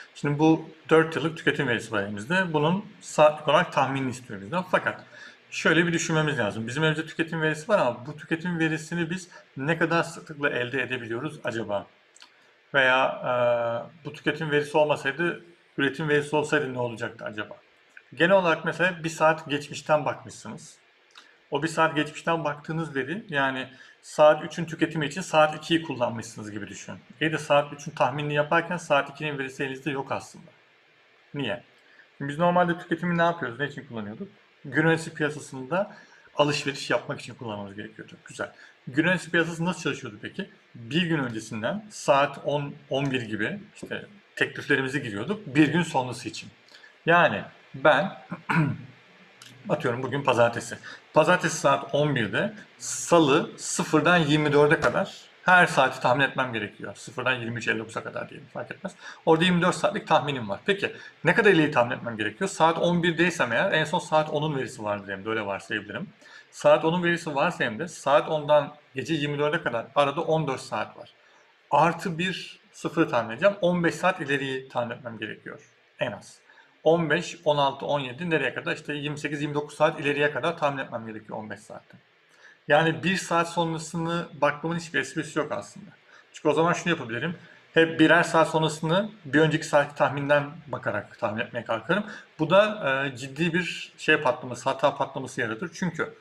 Şimdi bu 4 yıllık tüketim verisi var elimizde. Bunun saatlik olarak tahminini istiyor bizden. Fakat şöyle bir düşünmemiz lazım. Bizim elimizde tüketim verisi var ama bu tüketim verisini biz ne kadar sıklıkla elde edebiliyoruz acaba? Veya bu tüketim verisi olmasaydı, üretim verisi olsaydı ne olacaktı acaba? Genel olarak mesela bir saat geçmişten bakmışsınız. O bir saat geçmişten baktığınız veri, yani saat 3'ün tüketimi için saat 2'yi kullanmışsınız gibi düşünün. İyi de saat 3'ün tahminini yaparken saat 2'nin verisi elinizde yok aslında. Niye? Biz normalde tüketimi ne yapıyoruz? Ne için kullanıyorduk? Gün öncesi piyasasında alışveriş yapmak için kullanmamız gerekiyordu. Güzel. Gün öncesi piyasası nasıl çalışıyordu peki? Bir gün öncesinden saat 10-11 gibi işte tekliflerimizi giriyorduk. Bir gün sonrası için. Yani ben atıyorum bugün pazartesi. Pazartesi saat 11'de, salı 0'dan 24'e kadar her saati tahmin etmem gerekiyor. 0'dan 23.59'a kadar diyelim, fark etmez. Orada 24 saatlik tahminim var. Peki ne kadar ileri tahmin etmem gerekiyor? Saat 11'deysem eğer en son saat 10'un verisi vardır hem de öyle varsayabilirim. Saat 10'un verisi varsa hem de saat 10'dan gece 24'e kadar arada 14 saat var. Artı bir sıfırı tahmin edeceğim. 15 saat ileriyi tahmin etmem gerekiyor en az. 15, 16, 17 nereye kadar? İşte 28-29 saat ileriye kadar tahmin etmem gerekiyor 15 saatte. Yani 1 saat sonrasını bakmamın hiçbir esprisi yok aslında. Çünkü o zaman şunu yapabilirim. Hep birer saat sonrasını bir önceki saat tahminden bakarak tahmin etmeye kalkarım. Bu da ciddi bir şey patlaması, hata patlaması yaratır. Çünkü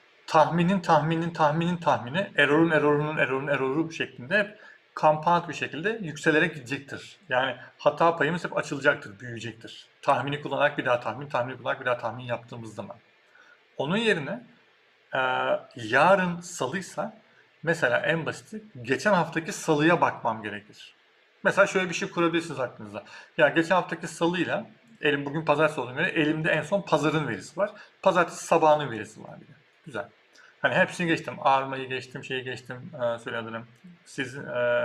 tahmini, error'un şeklinde hep compound bir şekilde yükselerek gidecektir. Yani hata payımız hep açılacaktır, büyüyecektir. Tahmini kullanarak bir daha tahmini kullanarak bir daha tahmin yaptığımız zaman. Onun yerine yarın salıysa mesela en basiti geçen haftaki salıya bakmam gerekir. Mesela şöyle bir şey kurabilirsiniz aklınıza. Ya geçen haftaki salıyla bugün pazartesi olduğuna göre elimde en son pazarın verisi var. Pazartesi sabahının verisi var diye. Güzel. Hani hepsini geçtim. Ağırmayı geçtim, şeyi geçtim, söyledim. Siz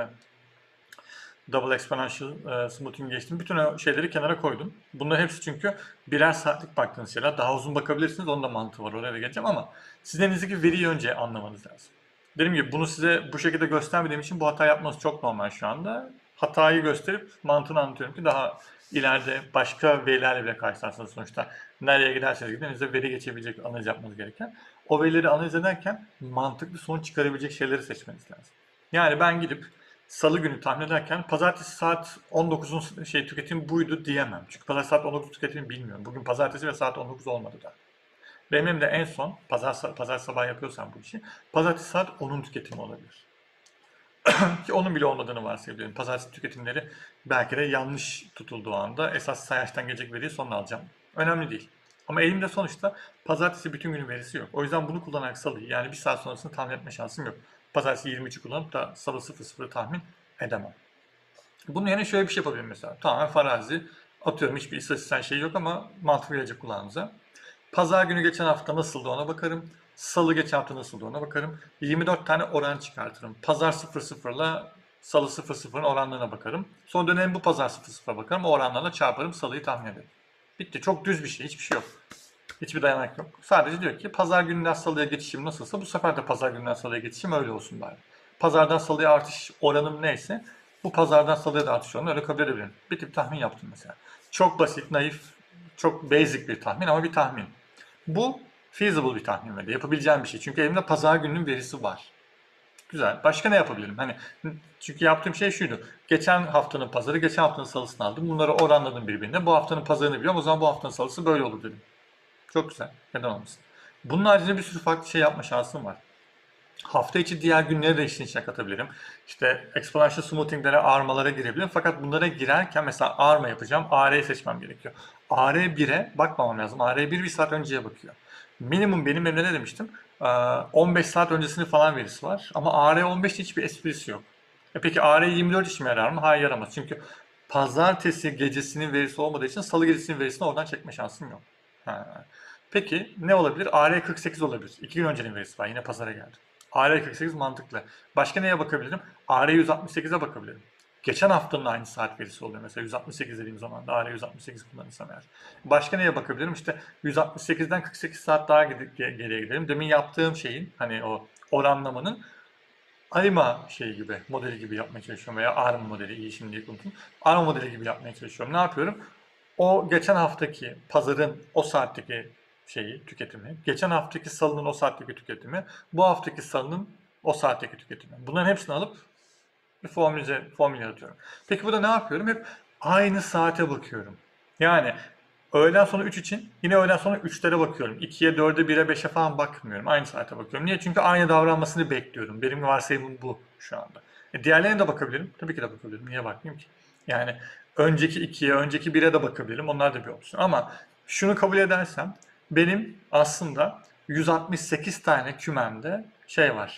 double exponential smoothing geçtim. Bütün o şeyleri kenara koydum. Bunların hepsi çünkü birer saatlik baktığınız şeyler. Daha uzun bakabilirsiniz. Onun da mantığı var. Oraya da geleceğim ama sizin elinizdeki veriyi önce anlamanız lazım. Dediğim gibi bunu size bu şekilde göstermediğim için bu hata yapmanız çok normal şu anda. Hatayı gösterip mantığını anlatıyorum ki daha ileride başka verilerle bile karşılarsınız sonuçta. Nereye giderseniz gidin size veri geçebilecek, analiz yapmanız gereken. O verileri analiz ederken mantıklı sonuç çıkarabilecek şeyleri seçmeniz lazım. Yani ben gidip Salı günü tahmin ederken pazartesi saat 19'un tüketimi buydu diyemem. Çünkü pazartesi saat 19 tüketimi bilmiyorum. Bugün pazartesi ve saat 19 olmadı da. Benim de en son pazar sabah yapıyorsam bu işi pazartesi saat 10'un tüketimi olabilir. Ki onun bile olmadığını varsayabilirim. Pazartesi tüketimleri belki de yanlış tutulduğu anda esas sayaçtan gelecek veriyi sonra alacağım. Önemli değil. Ama elimde sonuçta pazartesi bütün günün verisi yok. O yüzden bunu kullanarak salıyı, yani bir saat sonrasını tahmin etme şansım yok. Pazartesi 23'ü kullanıp da salı 00'ı tahmin edemem. Bunun yerine şöyle bir şey yapabilirim mesela. Tamamen farazi. Atıyorum, hiçbir istatistiksel şey yok ama mantık gelecek kulağınıza. Pazar günü geçen hafta nasıldı ona bakarım. Salı geçen hafta nasıldı ona bakarım. 24 tane oran çıkartırım. Pazar 00 ile salı 00'ın oranlarına bakarım. Sonra dönelim bu pazar 00'a bakarım. O oranlarla çarparım, salıyı tahmin ederim. Bitti. Çok düz bir şey. Hiçbir şey yok. Hiçbir dayanak yok. Sadece diyor ki pazar gününden salıya geçişim nasılsa bu sefer de pazar gününden salıya geçişim öyle olsun bari. Pazardan salıya artış oranım neyse bu pazardan salıya da artış oranı öyle kabul edebilirim. Bir tip tahmin yaptım mesela. Çok basit, naif, çok basic bir tahmin ama bir tahmin. Bu feasible bir tahmin ve de yapabileceğim bir şey. Çünkü elimde pazar gününün verisi var. Güzel. Başka ne yapabilirim? Hani çünkü yaptığım şey şuydu. Geçen haftanın pazarı, geçen haftanın salısını aldım. Bunları oranladım birbirine. Bu haftanın pazarını biliyorum. O zaman bu haftanın salısı böyle olur dedim. Çok güzel. Neden olmasın? Bunun haricinde bir sürü farklı şey yapma şansım var. Hafta içi diğer günleri de işin içine katabilirim. İşte exponential smoothing'lere, ağırmalara girebilirim. Fakat bunlara girerken mesela ağırma yapacağım. AR'yi seçmem gerekiyor. AR1'e bakmamam lazım. AR1 bir saat önceye bakıyor. Minimum benim elimde ne demiştim? 15 saat öncesini falan verisi var. Ama AR15'te hiçbir esprisi yok. Peki AR24 işime yarar mı? Hayır, yaramaz. Çünkü pazartesi gecesinin verisi olmadığı için salı gecesinin verisini oradan çekme şansım yok. Ha. Peki ne olabilir? AR48 olabilir. 2 gün öncenin verisi var. Yine pazara geldi. AR48 mantıklı. Başka neye bakabilirim? AR168'e bakabilirim. Geçen haftanın aynı saat verisi oluyor mesela 168 dediğim zaman da AR168 kullanırsam eğer. Başka neye bakabilirim? İşte 168'den 48 saat daha geriye gidelim. Demin yaptığım şeyin, hani o oranlamanın ARMA şeyi gibi, modeli gibi yapmaya çalışıyorum veya ARM modeli, iyi şimdi unuttum. ARM modeli gibi yapmaya çalışıyorum. Ne yapıyorum? O geçen haftaki pazarın o saatteki şeyi, tüketimi, geçen haftaki salının o saatteki tüketimi, bu haftaki salının o saatteki tüketimi. Bunların hepsini alıp bir formül yaratıyorum. Peki burada ne yapıyorum? Hep aynı saate bakıyorum. Yani öğleden sonra 3 için yine öğleden sonra 3'lere bakıyorum. 2'ye, 4'e, 1'e, 5'e falan bakmıyorum. Aynı saate bakıyorum. Niye? Çünkü aynı davranmasını bekliyorum. Benim varsayımım bu şu anda. Diğerlerine de bakabilirim. Tabii ki de bakabilirim. Niye bakmayayım ki? Yani önceki 2'ye, önceki 1'e de bakabilirim. Onlar da bir opsiyon. Ama şunu kabul edersem benim aslında 168 tane kümemde şey var.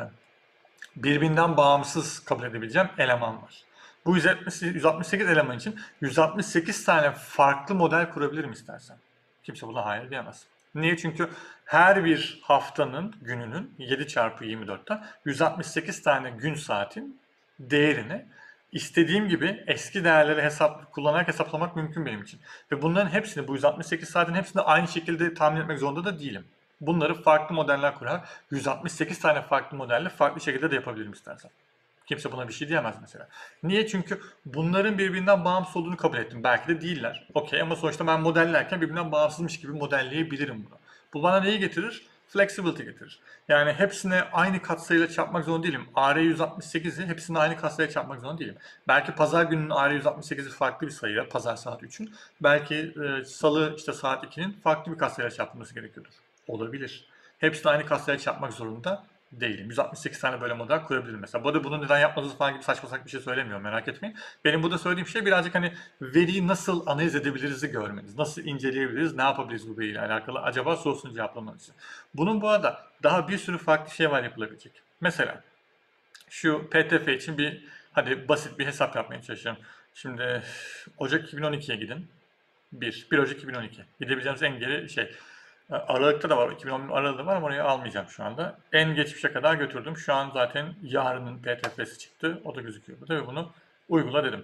Birbirinden bağımsız kabul edebileceğim eleman var. Bu 168 eleman için 168 tane farklı model kurabilirim istersen. Kimse buna hayır diyemez. Niye? Çünkü her bir haftanın gününün 7 çarpı 24'ten 168 tane gün saatin değerini istediğim gibi eski değerleri kullanarak hesaplamak mümkün benim için. Ve bunların hepsini, bu 168 saatin hepsini aynı şekilde tahmin etmek zorunda da değilim. Bunları farklı modeller kurarak 168 tane farklı modelle farklı şekilde de yapabilirim istersen. Kimse buna bir şey diyemez mesela. Niye? Çünkü bunların birbirinden bağımsız olduğunu kabul ettim. Belki de değiller. Okey, ama sonuçta ben modellerken birbirinden bağımsızmış gibi modelleyebilirim bunu. Bu bana neyi getirir? Flexibility getirir. Yani hepsine aynı katsayıyla çarpmak zorunda değilim. AR168'i hepsine aynı katsayıyla çarpmak zorunda değilim. Belki pazar gününün AR168'i farklı bir sayıyla, pazar saat 3'ün. Belki salı işte saat 2'nin farklı bir katsayıyla çarpılması gerekiyordur. Olabilir. Hepsini aynı katsayıyla çarpmak zorunda değilim. 168 tane böyle model kurabilirim mesela. Bu arada bunu neden yapmadığınızı falan gibi saçma sapan bir şey söylemiyorum, merak etmeyin. Benim burada söylediğim şey birazcık hani veriyi nasıl analiz edebiliriz'i görmeniz. Nasıl inceleyebiliriz, ne yapabiliriz bu veriyle alakalı acaba sorusunu cevaplamanız için. Bunun bu arada daha bir sürü farklı şey var yapılabilecek. Mesela şu PTF için hadi basit bir hesap yapmaya çalışacağım. Şimdi Ocak 2012'ye gidin. 1 Ocak 2012. Gidebileceğimiz en geri şey. Aralık'ta da var. 2010 Aralık'ta var ama orayı almayacağım şu anda. En geçmişe kadar götürdüm. Şu an zaten yarının PTF'si çıktı. O da gözüküyor. Tabii bunu uygula dedim.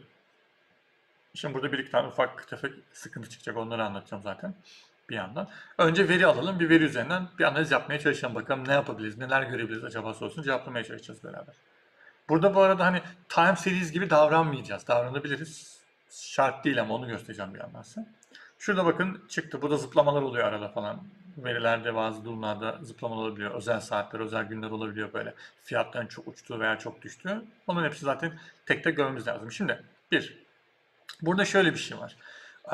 Şimdi burada bir iki tane ufak tefek sıkıntı çıkacak. Onları anlatacağım zaten bir yandan. Önce veri alalım. Bir veri üzerinden bir analiz yapmaya çalışalım. Bakalım ne yapabiliriz, neler görebiliriz acaba sorusunu cevaplamaya çalışacağız beraber. Burada bu arada hani time series gibi davranmayacağız. Davranabiliriz. Şart değil ama onu göstereceğim bir yandan size. Şurada bakın çıktı. Burada zıplamalar oluyor arada falan. Verilerde bazı durumlarda zıplamalar olabiliyor. Özel saatler, özel günler olabiliyor böyle. Fiyatların çok uçtuğu veya çok düştüğü. Onların hepsi zaten tek tek görmemiz lazım. Şimdi burada şöyle bir şey var.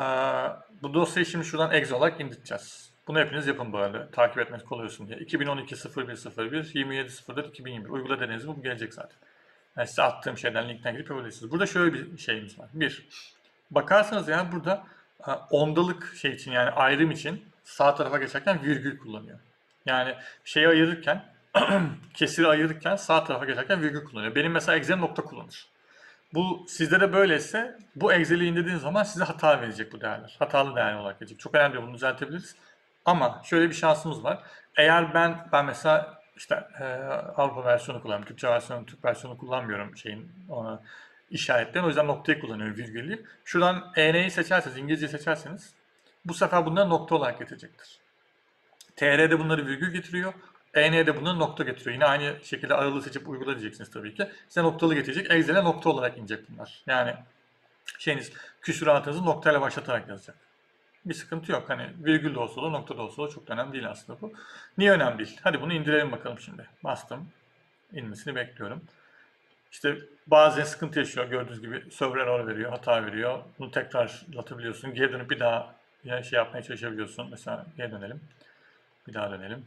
Bu dosyayı şimdi şuradan exe olarak indireceğiz. Bunu hepiniz yapın bu arada. Takip etmek kolay olsun diye. 2012 0101 27 04 2021 uygula dediğiniz bu gelecek zaten. Yani size attığım şeyden, linkten gidip yapabilirsiniz. Burada şöyle bir şeyimiz var. Bakarsanız yani burada ondalık şey için, yani ayrım için sağ tarafa geçerken virgül kullanıyor. Yani şeyi ayırırken, kesiri ayırırken sağ tarafa geçerken virgül kullanıyor. Benim mesela Excel nokta kullanır. Bu sizde de böyleyse bu Excel'i indirdiğiniz zaman size hata verecek bu değerler. Hatalı değer olarak gelecek. Çok önemli, bunu düzeltebiliriz. Ama şöyle bir şansımız var. Eğer ben mesela işte Avrupa versiyonu kullanıyorum. Türkçe versiyonu, Türk versiyonu kullanmıyorum şeyin ona işaretlerini. O yüzden noktayı kullanıyorum, virgül değil. Şuradan EN'yi seçerseniz, İngilizce seçerseniz bu sefer bunları nokta olarak getirecektir. TR'de bunları virgül getiriyor. EN'de bunları nokta getiriyor. Yine aynı şekilde aralığı seçip uygula diyeceksiniz tabii ki. Size noktalı getirecek. Excel'e nokta olarak inecek bunlar. Yani şeyiniz, küsuratınızı noktayla başlatarak yazacak. Bir sıkıntı yok. Hani virgül de olsa da nokta da olsa da çok da önemli değil aslında bu. Niye önemli değil? Hadi bunu indirelim bakalım şimdi. Bastım. İnmesini bekliyorum. İşte bazen sıkıntı yaşıyor. Gördüğünüz gibi server error veriyor, hata veriyor. Bunu tekrarlatabiliyorsun. Geri dönüp bir daha şey yapmaya çalışabiliyorsun. Mesela geri dönelim. Bir daha dönelim.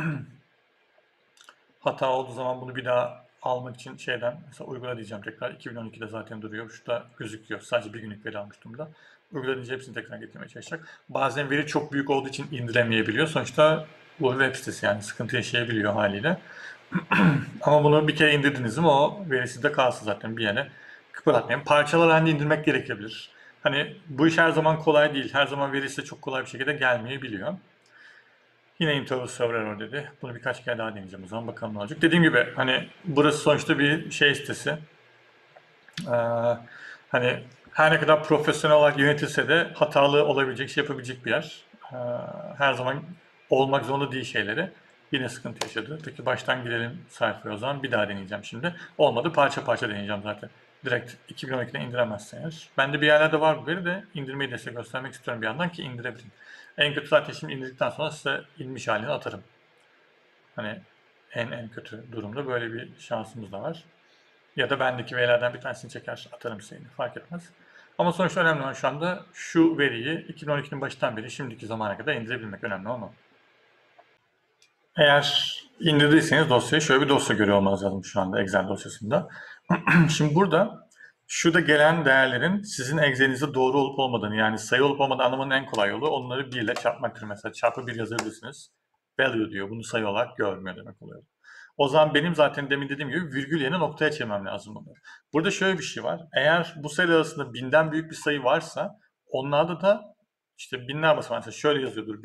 Hata olduğu zaman bunu bir daha almak için şeyden mesela uygula diyeceğim tekrar. 2012'de zaten duruyor. Şurada gözüküyor. Sadece bir günlük veri almıştım da. Uygula deyince hepsini tekrar getirmeye çalışacak. Bazen veri çok büyük olduğu için indiremeyebiliyor. Sonuçta bu web sitesi, yani sıkıntı yaşayabiliyor haliyle. Ama bunu bir kere indirdiniz mi o veri sizde kalsın zaten, bir yere kıpırdatmayın. Parçalar halinde indirmek gerekebilir. Hani bu iş her zaman kolay değil. Her zaman veri size çok kolay bir şekilde gelmeyebiliyor. Yine interval server error dedi. Bunu birkaç kere daha deneyeceğim o zaman, bakalım ne olacak. Dediğim gibi hani burası sonuçta bir şey sitesi. Hani her ne kadar profesyonel olarak yönetilse de hatalı olabilecek, şey yapabilecek bir yer. Her zaman olmak zorunda değil şeyleri. Yine sıkıntı yaşadı. Peki baştan girelim sayfaya o zaman. Bir daha deneyeceğim şimdi. Olmadı, parça parça deneyeceğim zaten. Direkt 2012'den indiremezsen eğer. Bende bir yerlerde var bu veri de indirmeyi de size göstermek istiyorum bir yandan ki indirebilin. En kötü zaten şimdi indirdikten sonra size inmiş halini atarım. Hani en kötü durumda böyle bir şansımız da var. Ya da bendeki verilerden bir tanesini çeker atarım size, fark etmez. Ama sonuçta önemli olan şu anda şu veriyi 2012'nin başından beri şimdiki zamana kadar indirebilmek önemli olan o. Eğer indirdiyseniz dosyayı şöyle bir dosya görüyor olmanız lazım şu anda Excel dosyasında. Şimdi burada şurada gelen değerlerin sizin Excel'inizde doğru olup olmadığını, yani sayı olup olmadığını anlamanın en kolay yolu onları 1 ile çarpmaktır. Mesela çarpı 1 yazabilirsiniz. Value diyor. Bunu sayı olarak görmüyor demek oluyor. O zaman benim zaten demin dediğim gibi virgül yerine noktaya çevirmem lazım bunları. Burada şöyle bir şey var. Eğer bu sayı arasında binden büyük bir sayı varsa onlarda da işte binler basamak. Mesela şöyle yazıyordur.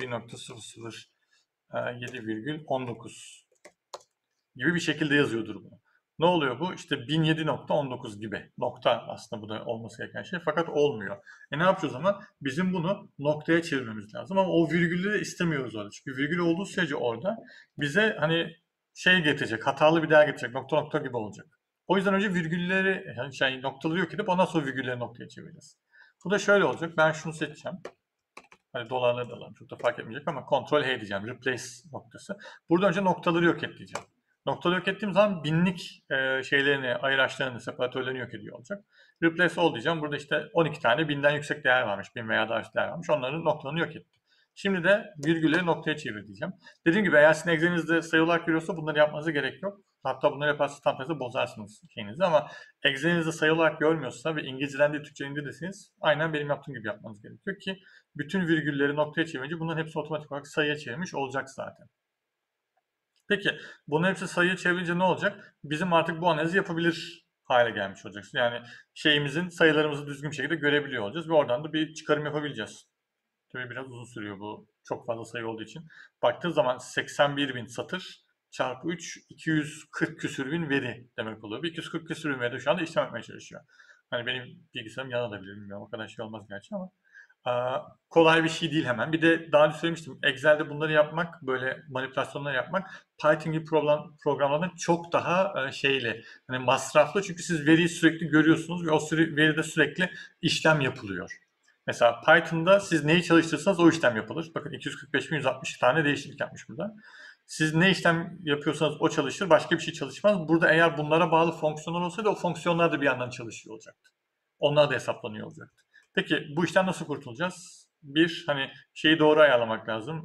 1.007,19 gibi bir şekilde yazıyordur bu. Ne oluyor bu? İşte 1007.19 gibi. Nokta aslında bu da olması gereken şey. Fakat olmuyor. Ne yapacağız o zaman? Bizim bunu noktaya çevirmemiz lazım. Ama o virgülü de istemiyoruz orada. Çünkü virgül olduğu sürece orada bize hani şey getirecek, hatalı bir değer getirecek. Nokta nokta gibi olacak. O yüzden önce virgülleri, yani noktaları yok edip ondan sonra virgülleri noktaya çevireceğiz. Bu da şöyle olacak. Ben şunu seçeceğim. Hani dolarları da alalım. Çok da fark etmeyecek ama Ctrl H diyeceğim. Replace noktası. Burada önce noktaları yok et diyeceğim. Noktaları yok ettiğim zaman binlik şeylerini, ayraçlarını, separatörlerini yok ediyor olacak. Replace all diyeceğim. Burada işte 12 tane binden yüksek değer varmış. Bin veya daha üst değer varmış. Onların noktalarını yok etti. Şimdi de virgülleri noktaya çevir diyeceğim. Dediğim gibi eğer sizin Excel'inizde sayı olarak görüyorsa bunları yapmanıza gerek yok. Hatta bunları yaparsanız tam tersi bozarsınız şeyinizi ama Excel'inizde sayı olarak görmüyorsa ve İngilizceden değil Türkçeden indirirseniz aynen benim yaptığım gibi yapmanız gerekiyor ki bütün virgülleri noktaya çevirince bunların hepsi otomatik olarak sayıya çevirmiş olacak zaten. Peki bunun hepsi sayıya çevirince ne olacak? Bizim artık bu analizi yapabilir hale gelmiş olacaksın. Yani şeyimizin sayılarımızı düzgün bir şekilde görebiliyor olacağız ve oradan da bir çıkarım yapabileceğiz. Tabii biraz uzun sürüyor bu çok fazla sayı olduğu için. Baktığı zaman 81 bin satır çarpı 3 240 küsür bin veri demek oluyor. Bir 240 küsür bin veri şu anda işlem etmeye çalışıyor. Hani benim bilgisayarım yanabilir bilmiyorum o kadar şey olmaz gerçi ama kolay bir şey değil hemen. Bir de daha önce söylemiştim. Excel'de bunları yapmak, böyle manipülasyonları yapmak Python gibi programlardan çok daha şeyli, hani masraflı. Çünkü siz veriyi sürekli görüyorsunuz ve o veride sürekli işlem yapılıyor. Mesela Python'da siz neyi çalıştırırsanız o işlem yapılır. Bakın 245.160 tane değişiklik yapmış burada. Siz ne işlem yapıyorsanız o çalışır, başka bir şey çalışmaz. Burada eğer bunlara bağlı fonksiyonlar olsaydı o fonksiyonlar da bir yandan çalışıyor olacaktı. Onlar da hesaplanıyor olacaktı. Peki bu işten nasıl kurtulacağız? Bir, hani şeyi doğru ayarlamak lazım.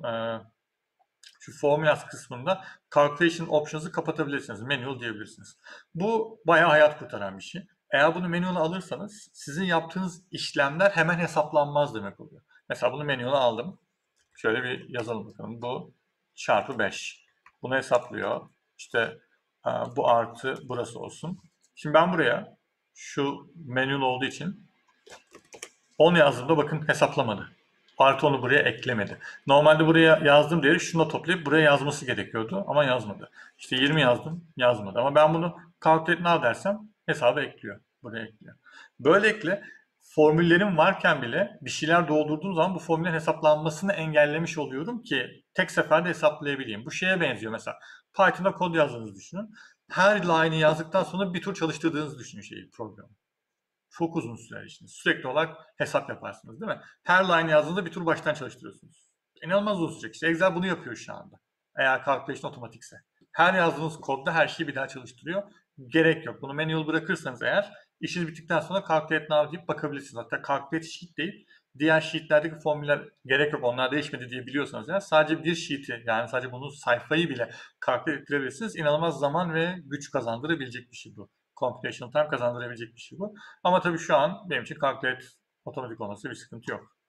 Şu formulas kısmında calculation options'ı kapatabilirsiniz. Manual diyebilirsiniz. Bu bayağı hayat kurtaran bir şey. Eğer bunu manual'a alırsanız sizin yaptığınız işlemler hemen hesaplanmaz demek oluyor. Mesela bunu manual'a aldım. Şöyle bir yazalım bakalım. Bu çarpı 5. Bunu hesaplıyor. İşte bu artı burası olsun. Şimdi ben buraya şu manual olduğu için 10 yazdığımda bakın hesaplamadı. Artı onu buraya eklemedi. Normalde buraya yazdığım değeri şuna toplayıp buraya yazması gerekiyordu ama yazmadı. İşte 20 yazdım, yazmadı. Ama ben bunu calculate now dersem hesaba ekliyor. Buraya ekliyor. Böylelikle formüllerim varken bile bir şeyler doldurduğum zaman bu formüllerin hesaplanmasını engellemiş oluyorum ki tek seferde hesaplayabileyim. Bu şeye benziyor mesela. Python'da kod yazdığınızı düşünün. Her line'i yazdıktan sonra bir tur çalıştırdığınızı düşünün programı. Çok uzun sürer işiniz. Sürekli olarak hesap yaparsınız değil mi? Her line yazdığınızda bir tur baştan çalıştırıyorsunuz. İnanılmaz uzun sürecek. İşte Excel bunu yapıyor şu anda. Eğer calculation otomatikse. Her yazdığınız kodda her şeyi bir daha çalıştırıyor. Gerek yok. Bunu manual bırakırsanız eğer işiniz bittikten sonra calculate now deyip bakabilirsiniz. Hatta calculate sheet değil, diğer sheetlerdeki formüller gerek yok onlar değişmedi diye biliyorsanız eğer sadece bir sheet'i yani sadece bunun sayfayı bile calculate ettirebilirsiniz. İnanılmaz zaman ve güç kazandırabilecek bir şey bu. Computational time kazandırabilecek bir şey bu. Ama tabii şu an benim için calculate otomatik olması bir sıkıntı yok.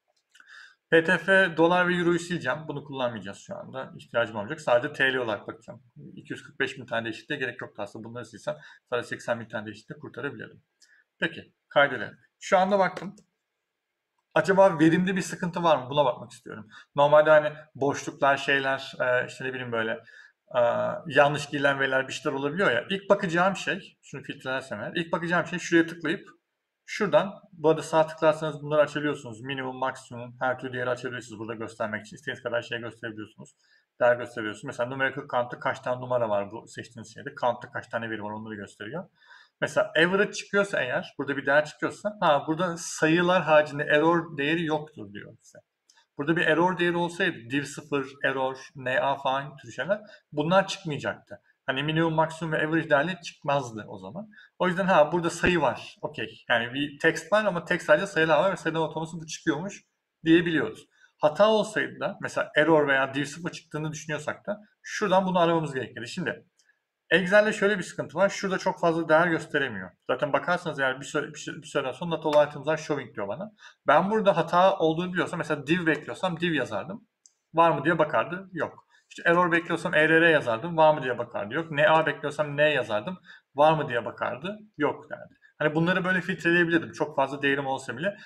PTF dolar ve euroyu sileceğim. Bunu kullanmayacağız şu anda. İhtiyacım olmayacak. Sadece TL olarak bakacağım. 245 bin tane değişikliğe gerek yoktu aslında. Bunları silsem sadece 80 bin tane değişikliğe kurtarabilirdim. Peki kaydedelim. Şu anda baktım. Acaba verimde bir sıkıntı var mı? Buna bakmak istiyorum. Normalde hani boşluklar, şeyler, işte ne bileyim böyle yanlış girilen veriler bir şeyler olabiliyor ya. İlk bakacağım şey, şunu filtrelersem eğer, ilk bakacağım şey şuraya tıklayıp şuradan, bu arada sağ tıklarsanız bunları açabiliyorsunuz. Minimum, maksimum, her türlü değeri açabiliyorsunuz burada göstermek için. İstediğiniz kadar şey gösterebiliyorsunuz. değer gösteriyorsun. Mesela numerical count'ta kaç tane numara var bu seçtiğiniz şeyde. Count'ta kaç tane veri var onları gösteriyor. Mesela average çıkıyorsa eğer, burada bir değer çıkıyorsa, burada sayılar haricinde error değeri yoktur diyor size. Burada bir error değeri olsaydı, div 0, error, NA falan türü şeyler, bunlar çıkmayacaktı. Hani minimum, maksimum ve average değerleri çıkmazdı o zaman. O yüzden burada sayı var. Okey. Yani bir text var ama text sadece sayılar var ve sayılar ortalaması bu çıkıyormuş diyebiliyoruz. Hata olsaydı da mesela error veya div 0 çıktığını düşünüyorsak da şuradan bunu aramamız gerekirdi. Şimdi Excel'de şöyle bir sıkıntı var. Şurada çok fazla değer gösteremiyor. Zaten bakarsanız eğer bir süreden sonra not all items are showing diyor bana. Ben burada hata olduğunu biliyorsam mesela div bekliyorsam div yazardım. Var mı diye bakardı. Yok. İşte error bekliyorsam err yazardım. Var mı diye bakardı. Yok. Na bekliyorsam ne yazardım. Var mı diye bakardı. Yok derdi. Hani bunları böyle filtreleyebilirdim. Çok fazla değerim olsa bile.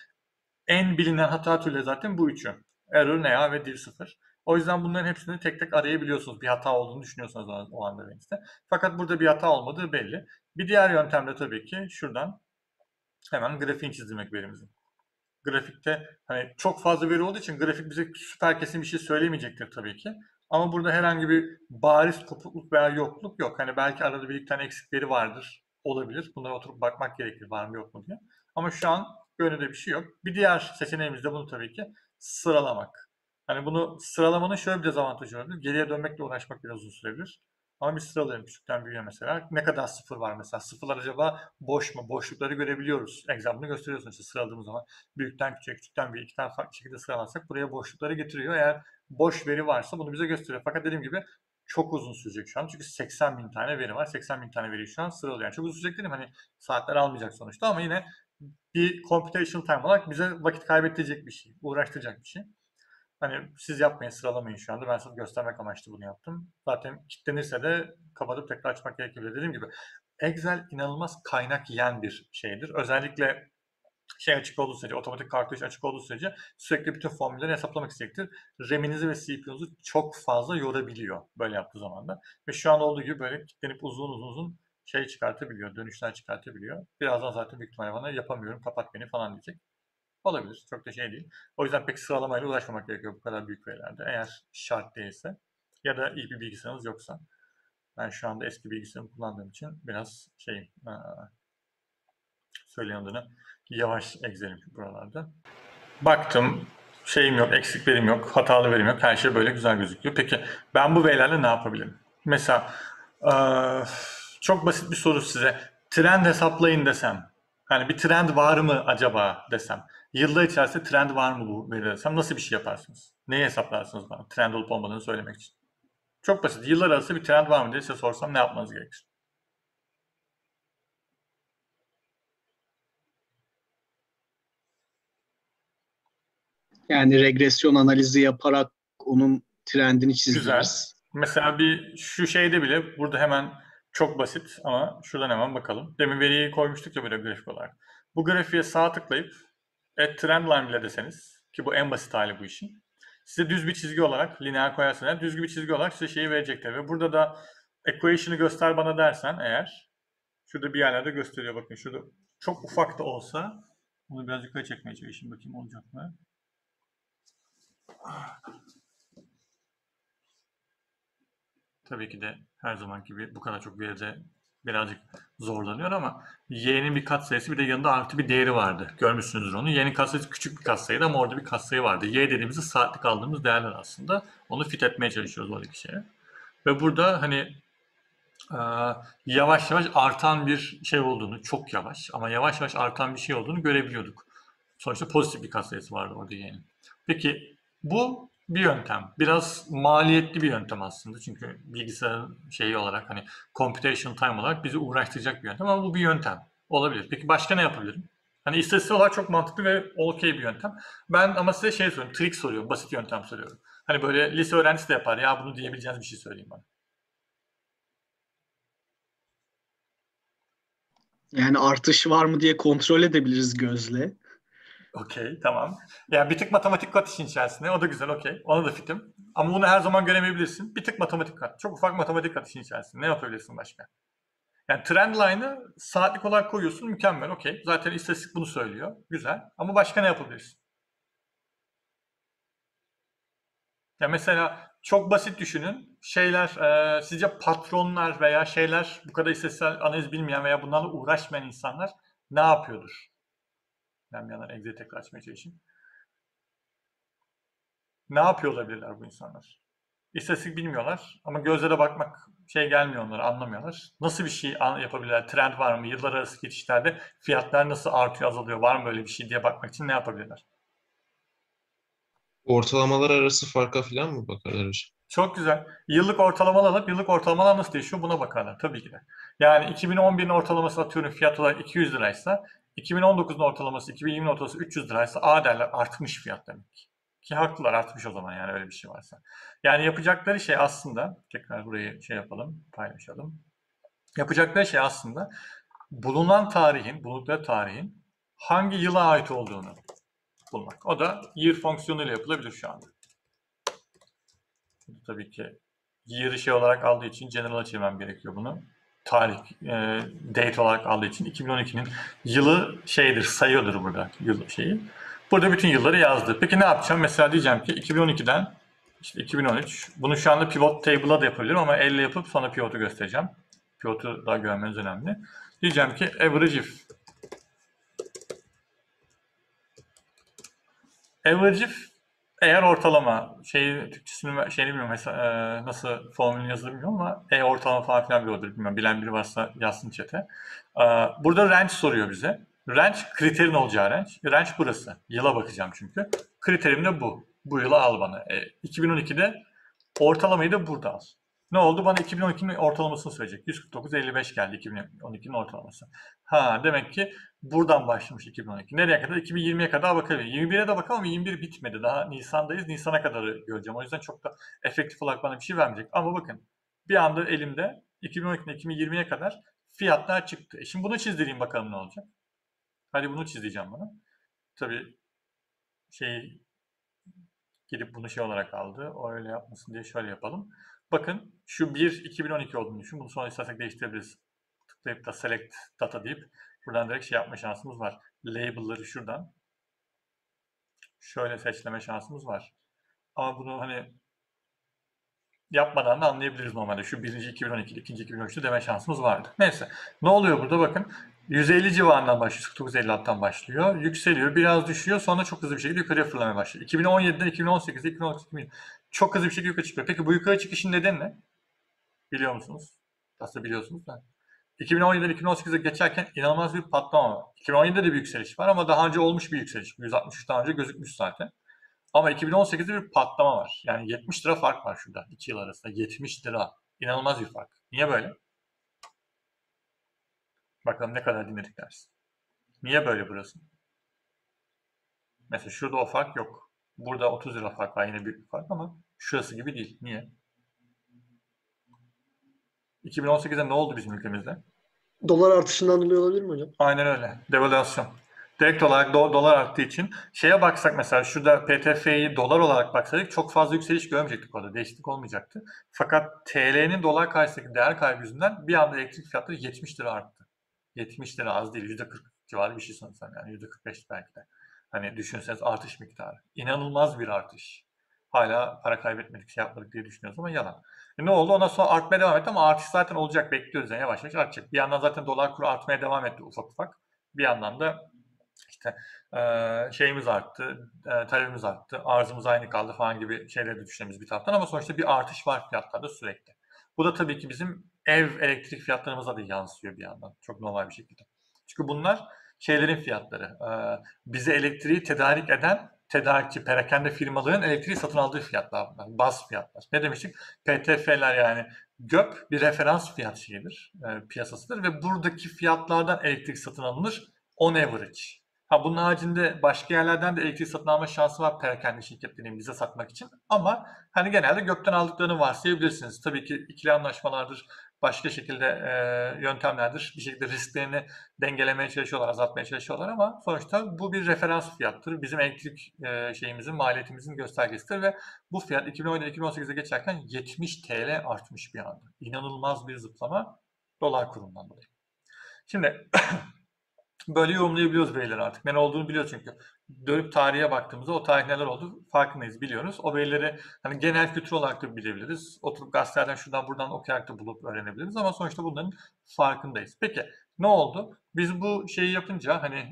En bilinen hata türleri zaten bu üçü. Error, NA ve div 0. O yüzden bunların hepsini tek tek arayabiliyorsunuz. Bir hata olduğunu düşünüyorsanız o anda elinizde. Fakat burada bir hata olmadığı belli. Bir diğer yöntem de tabii ki şuradan hemen grafiğini çizdirmek verimizin. Grafikte hani çok fazla veri olduğu için grafik bize süper kesin bir şey söylemeyecektir tabii ki. Ama burada herhangi bir bariz kopukluk veya yokluk yok. Hani belki arada bir iki tane eksik veri vardır. Olabilir. Bunlara oturup bakmak gerekir var mı yok mu diye. Ama şu an böyle de bir şey yok. Bir diğer seçeneğimiz de bunu tabii ki sıralamak. Hani bunu sıralamanın şöyle bir dezavantajı vardır. Geriye dönmekle uğraşmak biraz uzun sürebilir. Ama bir sıralayalım küçükten büyüğe mesela. Ne kadar sıfır var mesela? Sıfırlar acaba boş mu? Boşlukları görebiliyoruz. Exam'ını gösteriyorsun işte sıraladığımız zaman. Büyükten küçüğe, küçükten büyüğe iki tane farklı şekilde sıralarsak buraya boşlukları getiriyor. Eğer boş veri varsa bunu bize gösteriyor. Fakat dediğim gibi çok uzun sürecek şu an. Çünkü 80 bin tane veri var. 80 bin tane veri şu an sıralıyor. Yani çok uzun sürecek dedim hani saatler almayacak sonuçta ama yine bir computational time olarak bize vakit kaybettirecek bir şey. Uğraştıracak bir şey. Hani siz yapmayın, sıralamayın şu anda. Ben sırf göstermek amaçlı bunu yaptım. Zaten kilitlenirse de kapatıp tekrar açmak gerekebilir. Dediğim gibi Excel inanılmaz kaynak yiyen bir şeydir. Özellikle açık olduğu sürece, otomatik kartış açık olduğu sürece sürekli bütün formülleri hesaplamak isteyecektir. RAM'inizi ve CPU'nuzu çok fazla yorabiliyor böyle yaptığı zaman da. Ve şu an olduğu gibi böyle kilitlenip uzun çıkartabiliyor, dönüşler çıkartabiliyor. Birazdan zaten büyük ihtimalle bana yapamıyorum, kapat beni falan diyecek. Olabilir. Çok da şey değil. O yüzden pek sıralamayla uğraşmamak gerekiyor bu kadar büyük verilerde. Eğer şart değilse ya da iyi bir bilgisayarınız yoksa. Ben şu anda eski bilgisayarımı kullandığım için biraz söyleyen adını yavaş Excel'im buralarda. Baktım şeyim yok, eksik verim yok, hatalı verim yok. Her şey böyle güzel gözüküyor. Peki ben bu verilerle ne yapabilirim? Mesela çok basit bir soru size. Trend hesaplayın desem. Hani bir trend var mı acaba desem. Yıllar içerisinde trend var mı bu veride desem nasıl bir şey yaparsınız? Neyi hesaplarsınız bana? Trend olup olmadığını söylemek için. Çok basit. Yıllar arası bir trend var mı diye size sorsam ne yapmanız gerekir? Yani regresyon analizi yaparak onun trendini Güzel. çizdiririz. Mesela bir şu şeyde bile burada hemen çok basit ama şuradan hemen bakalım. Demin veriyi koymuştuk ya böyle grafik olarak. Bu grafiğe sağ tıklayıp trendline bile deseniz ki bu en basit hali bu işin. Size düz bir çizgi olarak lineer koyarsanız düz bir çizgi olarak size şeyi verecektir. Ve burada da equation'ı göster bana dersen eğer şurada bir yerlerde gösteriyor bakın şurada çok ufak da olsa bunu biraz yukarı çekmeye çalışayım bakayım olacak mı? Tabii ki de her zaman gibi bu kadar çok veride birazcık zorlanıyor ama y'nin bir katsayısı bir de yanında artı bir değeri vardı. Görmüşsünüzdür onu. Y'nin katsayısı küçük bir katsayıydı ama orada bir katsayı vardı. Y dediğimizde saatlik aldığımız değerler aslında. Onu fit etmeye çalışıyoruz oradaki şeye. Ve burada hani yavaş yavaş artan bir şey olduğunu, çok yavaş ama yavaş yavaş artan bir şey olduğunu görebiliyorduk. Sonuçta pozitif bir katsayısı vardı orada yani. Peki bu bir yöntem. Biraz maliyetli bir yöntem aslında. Çünkü bilgisayarın şeyi olarak hani computation time olarak bizi uğraştıracak bir yöntem ama bu bir yöntem. Olabilir. Peki başka ne yapabilirim? Hani istatistik olarak çok mantıklı ve okey bir yöntem. Ben ama size şey soruyorum, trik soruyorum, basit yöntem soruyorum. Hani böyle lise öğrencisi de yapar ya bunu diyebileceğiniz bir şey söyleyeyim bana. Yani artış var mı diye kontrol edebiliriz gözle. Okey, tamam. Yani bir tık matematik kat işin içerisinde. O da güzel, okey. Ona da fitim. Ama bunu her zaman göremeyebilirsin. Bir tık matematik kat. Çok ufak matematik kat işin içerisinde. Ne yapabilirsin başka? Yani trend line'ı saatlik olarak koyuyorsun. Mükemmel, okey. Zaten istatistik bunu söylüyor. Güzel. Ama başka ne yapabilirsin? Ya mesela çok basit düşünün. Sizce patronlar veya bu kadar istatistiksel analiz bilmeyen veya bunlarla uğraşmayan insanlar ne yapıyordur? Ben bir yandan Excel'i tekrar açmaya çalışayım. Ne yapıyor olabilirler bu insanlar? İstatistik bilmiyorlar ama gözlere bakmak gelmiyor onlara, anlamıyorlar. Nasıl bir şey yapabilirler? Trend var mı? Yıllar arası geçişlerde fiyatlar nasıl artıyor, azalıyor? Var mı böyle bir şey diye bakmak için ne yapabilirler? Ortalamalar arası farka falan mı bakarlar hocam? Çok güzel. Yıllık ortalamalar alıp yıllık ortalamalar nasıl değişiyor buna bakarlar tabii ki de. Yani 2011'in ortalaması atıyorum fiyat olarak 200 liraysa 2019'un ortalaması 2020'nin ortalaması 300 liraysa derler artmış fiyat demek. Ki haklılar artmış o zaman yani öyle bir şey varsa. Yani yapacakları şey aslında tekrar burayı yapalım paylaşalım. Yapacakları şey aslında bulundukları tarihin hangi yıla ait olduğunu bulmak. O da year fonksiyonuyla yapılabilir şu anda. Tabii ki year'ı olarak aldığı için general'a çevirmem gerekiyor bunu. Tarih, date olarak aldığı için 2012'nin yılı sayıyordur burada yıl şeyi. Burada bütün yılları yazdı. Peki ne yapacağım? Mesela diyeceğim ki 2012'den işte 2013. Bunu şu anda pivot table'a da yapabilirim ama elle yapıp sonra pivotu göstereceğim. Pivotu daha görmeniz önemli. Diyeceğim ki average if. Average if eğer ortalama Türkçesini bilmiyorum mesela, nasıl formülün yazılır bilmiyorum ama ortalama falan filan bir olabilir bilmiyorum. Bilen biri varsa yazsın chat'e. Burada range soruyor bize. Range kriterin olacağı range. Range burası. Yıla bakacağım çünkü. Kriterim de bu. Bu yılı al bana. 2012'de ortalamayı da burada al. Ne oldu? Bana 2012'nin ortalamasını söyleyecek. 149.55 geldi 2012'nin ortalaması. Demek ki buradan başlamış 2012. Nereye kadar? 2020'ye kadar bakabilirim. 21'e de bakalım ama 21 bitmedi. Daha Nisan'dayız. Nisan'a kadar göreceğim. O yüzden çok da efektif olarak bana bir şey vermeyecek. Ama bakın bir anda elimde 2012'den 2020'ye kadar fiyatlar çıktı. Şimdi bunu çizdireyim bakalım ne olacak. Hadi bunu çizeceğim bana. Tabii gidip bunu olarak aldı. O öyle yapmasın diye şöyle yapalım. Bakın şu 1 2012 olduğunu düşün. Bunu sonra istersek değiştirebiliriz. Tıklayıp da select data deyip buradan direkt yapma şansımız var. Label'ları şuradan şöyle seçleme şansımız var. Ama bunu yapmadan da anlayabiliriz normalde. Şu birinci 2012, ikinci 2013'te deme şansımız vardı. Neyse. Ne oluyor burada bakın. 150 civarından başlıyor. 49.56'dan başlıyor. Yükseliyor. Biraz düşüyor. Sonra çok hızlı bir şekilde yukarıya fırlamaya başlıyor. 2017'den 2018'e 2019'e çok hızlı bir şekilde yukarı çıkıyor. Peki bu yukarı çıkışın nedeni ne? Biliyor musunuz? Aslında biliyorsunuz da. 2017'den 2018'e geçerken inanılmaz bir patlama var. 2017'de de bir yükseliş var ama daha önce olmuş bir yükseliş. 163 daha önce gözükmüş zaten. Ama 2018'de bir patlama var. Yani 70 lira fark var şurada 2 yıl arasında. 70 lira. İnanılmaz bir fark. Niye böyle? Bakalım ne kadar dinledik dersin. Niye böyle burası? Mesela şurada o fark yok. Burada 30 lira fark var. Yine büyük bir fark ama şurası gibi değil. Niye? 2018'de ne oldu bizim ülkemizde? Dolar artışından dolayı olabilir mi hocam? Aynen öyle. Devalüasyon. Direkt olarak dolar arttığı için baksak mesela şurada PTF'yi dolar olarak baksaydık çok fazla yükseliş görmeyecektik orada. Değişiklik olmayacaktı. Fakat TL'nin dolar karşısındaki değer kaybı yüzünden bir anda elektrik fiyatları 70 lira arttı. 70 lira az değil. %40 civarı bir şey sanırsam yani. %45 belki de. Düşünseniz artış miktarı. İnanılmaz bir artış. Hala para kaybetmedik, yapmadık diye düşünüyoruz ama yalan. Ne oldu? Ondan sonra artmaya devam etti ama artış zaten olacak. Bekliyoruz yani yavaş yavaş artacak. Bir yandan zaten dolar kuru artmaya devam etti ufak ufak. Bir yandan da şeyimiz arttı, talebimiz arttı, arzımız aynı kaldı falan gibi şeyleri de düşündüğümüz bir taraftan ama sonuçta bir artış var fiyatlarda sürekli. Bu da tabii ki bizim ev elektrik fiyatlarımıza da yansıyor bir yandan. Çok normal bir şekilde. Çünkü bunlar fiyatları. Bize elektriği tedarik eden tedarikçi, perakende firmaların elektriği satın aldığı fiyatlar bunlar. Baz fiyatlar. Ne demiştik? PTF'ler yani GÖP bir referans fiyat piyasasıdır ve buradaki fiyatlardan elektrik satın alınır on average. Bunun haricinde başka yerlerden de elektrik satın alma şansı var perakende şirketlerinin bize satmak için. Ama genelde gökten aldıklarını varsayabilirsiniz. Tabii ki ikili anlaşmalardır, başka şekilde yöntemlerdir. Bir şekilde risklerini dengelemeye çalışıyorlar, azaltmaya çalışıyorlar ama sonuçta bu bir referans fiyattır. Bizim elektrik maliyetimizin göstergesidir ve bu fiyat 2017'den 2018'e geçerken 70 TL artmış bir anda. İnanılmaz bir zıplama dolar kurundan dolayı. Şimdi Böyle yorumlayabiliyoruz verileri artık. Ne olduğunu biliyoruz çünkü. Dönüp tarihe baktığımızda o tarih neler oldu farkındayız, biliyoruz. O verileri hani genel kültür olarak da bilebiliriz. Oturup gazetelerden şuradan buradan okuyarak da bulup öğrenebiliriz ama sonuçta bunların farkındayız. Peki ne oldu? Biz bu şeyi yapınca hani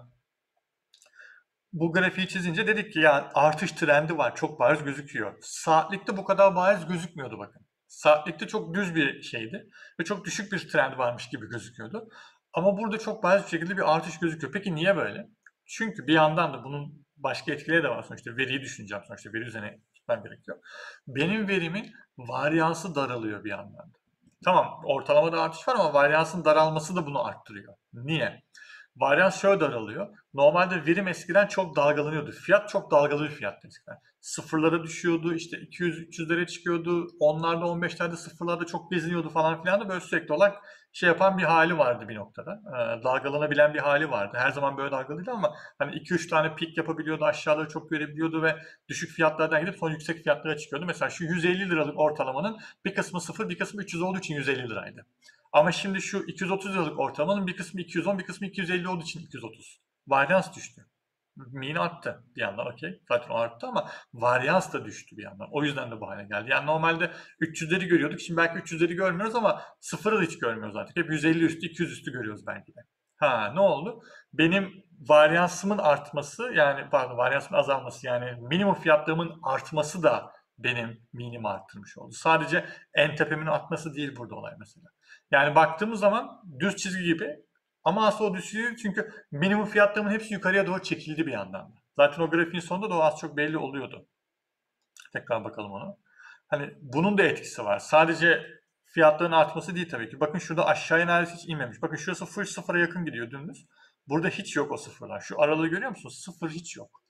bu grafiği çizince dedik ki ya artış trendi var, çok bariz gözüküyor. Saatlikte bu kadar bariz gözükmüyordu bakın. Saatlikte çok düz bir şeydi ve çok düşük bir trend varmış gibi gözüküyordu. Ama burada çok bariz bir şekilde bir artış gözüküyor. Peki niye böyle? Çünkü bir yandan da bunun başka etkileri de var sonuçta. Veriyi düşüneceğim sonuçta. Veri üzerine gitmem gerekiyor. Benim verimin varyansı daralıyor bir yandan da. Tamam, ortalamada artış var ama varyansın daralması da bunu arttırıyor. Niye? Varyans şöyle daralıyor. Normalde verim eskiden çok dalgalanıyordu. Fiyat çok dalgalı bir fiyattı eskiden. Sıfırlara düşüyordu, işte 200-300'lere çıkıyordu. Onlarda 15'lerde sıfırlarda çok geziniyordu falan filan da böyle sürekli olarak şey yapan bir hali vardı bir noktada. Dalgalanabilen bir hali vardı. Her zaman böyle dalgalıydı ama hani 2-3 tane pik yapabiliyordu, aşağıları çok görebiliyordu ve düşük fiyatlardan gidip sonra yüksek fiyatlara çıkıyordu. Mesela şu 150 liralık ortalamanın bir kısmı sıfır, bir kısmı 300 olduğu için 150 liraydı. Ama şimdi şu 230 liralık ortalamanın bir kısmı 210, bir kısmı 250 olduğu için 230. Varyans düştü. Mean arttı bir yandan, okey. Zaten o arttı ama varyans da düştü bir yandan. O yüzden de bu hale geldi. Yani normalde 300'leri görüyorduk. Şimdi belki 300'leri görmüyoruz ama sıfırı da hiç görmüyoruz artık. Hep 150 üstü, 200 üstü görüyoruz belki de. Ha, ne oldu? Benim varyansımın artması, yani pardon, varyansımın azalması, yani minimum fiyatlarımın artması da benim minimi arttırmış oldu. Sadece en tepemin artması değil burada olay mesela. Yani baktığımız zaman düz çizgi gibi ama aslında o düz çizgi değil, çünkü minimum fiyatlarımın hepsi yukarıya doğru çekildi bir yandan da. Zaten o grafiğin sonunda da o az çok belli oluyordu. Tekrar bakalım ona. Hani bunun da etkisi var. Sadece fiyatların artması değil tabii ki. Bakın şurada aşağıya neredeyse hiç inmemiş. Bakın şurası full sıfıra yakın gidiyor dümdüz. Burada hiç yok o sıfırlar. Şu aralığı görüyor musunuz? Sıfır hiç yok.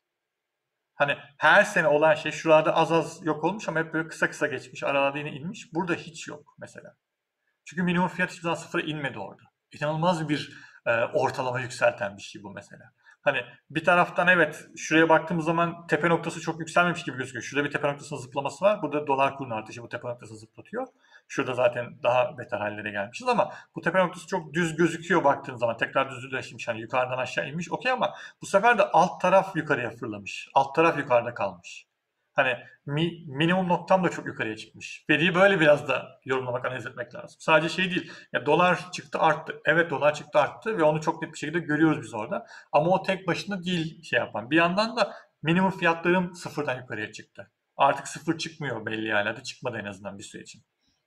Hani her sene olan şey şurada az az yok olmuş ama hep böyle kısa kısa geçmiş. Aralarda yine inmiş. Burada hiç yok mesela. Çünkü minimum fiyat hiçbir zaman sıfıra inmedi orada. İnanılmaz bir ortalama yükselten bir şey bu mesela. Hani bir taraftan evet, şuraya baktığımız zaman tepe noktası çok yükselmemiş gibi gözüküyor. Şurada bir tepe noktasının zıplaması var. Burada dolar kurunun artışı bu tepe noktasını zıplatıyor. Şurada zaten daha beter hallere gelmişiz ama bu tepe noktası çok düz gözüküyor baktığın zaman. Tekrar düzleşmiş, hani yukarıdan aşağı inmiş okey ama bu sefer de alt taraf yukarıya fırlamış. Alt taraf yukarıda kalmış. Hani minimum noktam da çok yukarıya çıkmış. Veriyi böyle biraz da yorumlamak, analiz etmek lazım. Sadece şey değil. Ya dolar çıktı arttı. Evet, dolar çıktı arttı ve onu çok net bir şekilde görüyoruz biz orada. Ama o tek başına değil şey yapan. Bir yandan da minimum fiyatlarım sıfırdan yukarıya çıktı. Artık sıfır çıkmıyor belli yerlerde. Çıkmadı en azından bir süre için.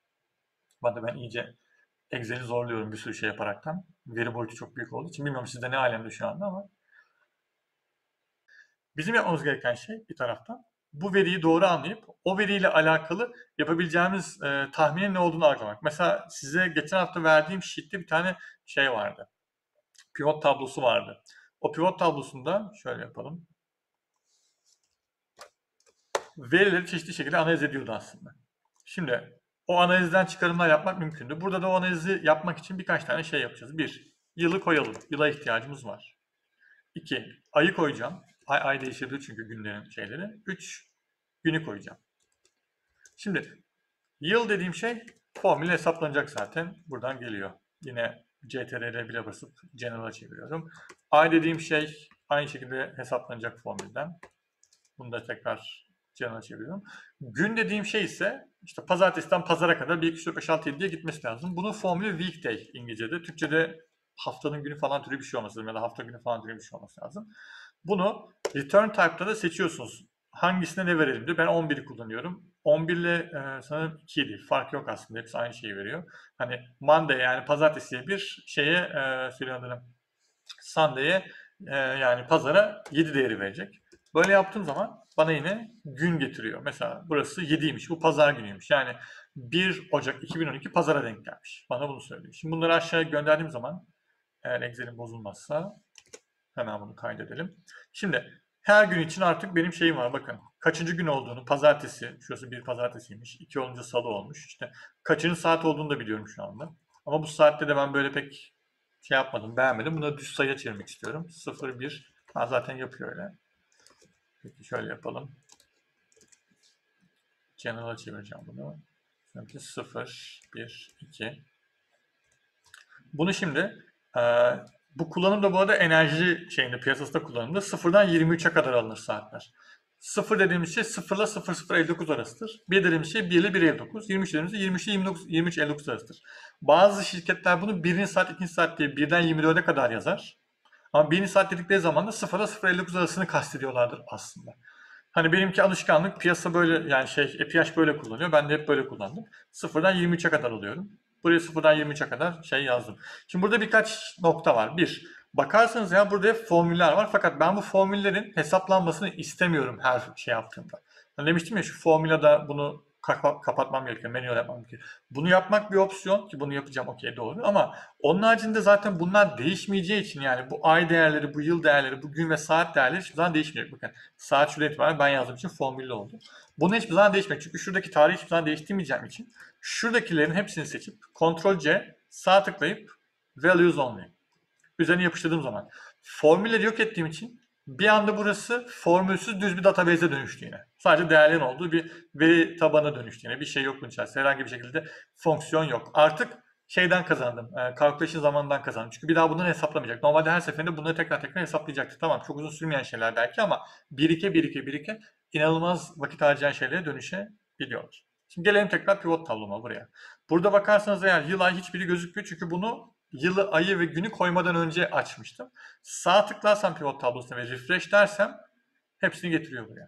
Ben iyice Excel'i zorluyorum bir sürü şey yaparaktan. Veri boyutu çok büyük olduğu için. Bilmiyorum sizde ne alemde şu anda ama. Bizim yapmamız gereken şey bir taraftan bu veriyi doğru anlayıp o veriyle alakalı yapabileceğimiz tahminin ne olduğunu algılamak. Mesela size geçen hafta verdiğim sheet'te bir tane şey vardı. Pivot tablosu vardı. O pivot tablosunda şöyle yapalım. Verileri çeşitli şekilde analiz ediyordu aslında. Şimdi o analizden çıkarımlar yapmak mümkündü. Burada da o analizi yapmak için birkaç tane şey yapacağız. Bir, yılı koyalım. Yıla ihtiyacımız var. 2, ayı koyacağım. Ay değişebilir çünkü günlerin şeyleri. 3, günü koyacağım. Şimdi yıl dediğim şey formülle hesaplanacak zaten. Buradan geliyor. Yine CTRL bile basıp general'a çeviriyorum. Ay dediğim şey aynı şekilde hesaplanacak formülden. Bunu da tekrar general'a çeviriyorum. Gün dediğim şey ise işte pazartesiden pazara kadar 1, 2, 3, 4, 5, 6, 7 diye gitmesi lazım. Bunun formülü weekday İngilizce'de. Türkçe'de haftanın günü falan türü bir şey olması lazım ya da hafta günü falan türü bir şey olması lazım. Bunu return type'da da seçiyorsunuz. Hangisine ne verelim diyor. Ben 11'i kullanıyorum. 11 ile sanırım 2 değil. Fark yok aslında. Hepsi aynı şeyi veriyor. Hani Monday yani pazartesiye bir şeye söylüyorum Sunday'e yani pazara 7 değeri verecek. Böyle yaptığım zaman bana yine gün getiriyor. Mesela burası 7'ymiş. Bu pazar günüymüş. Yani 1 Ocak 2012 pazara denk gelmiş. Bana bunu söylüyor. Şimdi bunları aşağıya gönderdiğim zaman eğer Excel'im bozulmazsa hemen bunu kaydedelim. Şimdi her gün için artık benim şeyim var. Bakın kaçıncı gün olduğunu, pazartesi, şurası bir pazartesiymiş. 2 olunca salı olmuş. İşte kaçıncı saat olduğunu da biliyorum şu anda. Ama bu saatte de ben böyle pek şey yapmadım, beğenmedim. Bunları düz sayıya çevirmek istiyorum. 0, 1. Ha, zaten yapıyor öyle. Peki şöyle yapalım. General'a çevireceğim bunu. Çünkü 0, 1, 2. Bunu şimdi Bu kullanım da bu arada enerji şeyinde, piyasasında kullanımda 0'dan 23'e kadar alınır saatler. 0 dediğimiz şey 0 ile 0059 arasıdır. 1 dediğimiz şey 1 ile 159. 23 dediğimiz şey 23 ile 2359 arasıdır. Bazı şirketler bunu 1. saat, 2. saat diye 1'den 24'e kadar yazar. Ama 1. saat dedikleri zaman da 0 ile 059 arasını kastediyorlardır aslında. Hani benimki alışkanlık, piyasa böyle yani EPH böyle kullanıyor. Ben de hep böyle kullandım. 0'dan 23'e kadar alıyorum. Buraya 0'dan 23'e kadar yazdım. Şimdi burada birkaç nokta var. Bir, bakarsanız ya burada hep formüller var. Fakat ben bu formüllerin hesaplanmasını istemiyorum her şey yaptığımda. Hani demiştim ya şu formülada bunu kapatmam gerekiyor. Manuel yapmam gerekiyor. Bunu yapmak bir opsiyon ki bunu yapacağım, okey, doğru. Ama onun haricinde zaten bunlar değişmeyeceği için yani bu ay değerleri, bu yıl değerleri, bu gün ve saat değerleri hiçbir zaman değişmeyecek. Bakın saat şurada itibaren ben yazdığım için formüllü oldu. Bunu hiçbir zaman değişmeyecek. Çünkü şuradaki tarihi hiçbir zaman değiştirmeyeceğim için şuradakilerin hepsini seçip Ctrl+C sağ tıklayıp Values Only üzerine yapıştırdığım zaman formülleri yok ettiğim için bir anda burası formülsüz düz bir database'e dönüştü yine. Sadece değerlerin olduğu bir veri tabanına dönüştü yine. Bir şey yok bunun içerisinde. Herhangi bir şekilde fonksiyon yok. Artık şeyden kazandım. Calculation zamanından kazandım. Çünkü bir daha bunları hesaplamayacak. Normalde her seferinde bunları tekrar hesaplayacaktı. Tamam, çok uzun sürmeyen şeyler belki ama birike inanılmaz vakit harcayan şeylere dönüşebiliyorlar. Şimdi gelelim tekrar pivot tabloma buraya. Burada bakarsanız eğer yıl ay hiçbiri gözükmüyor. Çünkü bunu yılı, ayı ve günü koymadan önce açmıştım. Sağ tıklarsam pivot tablosuna ve refresh dersem hepsini getiriyor buraya.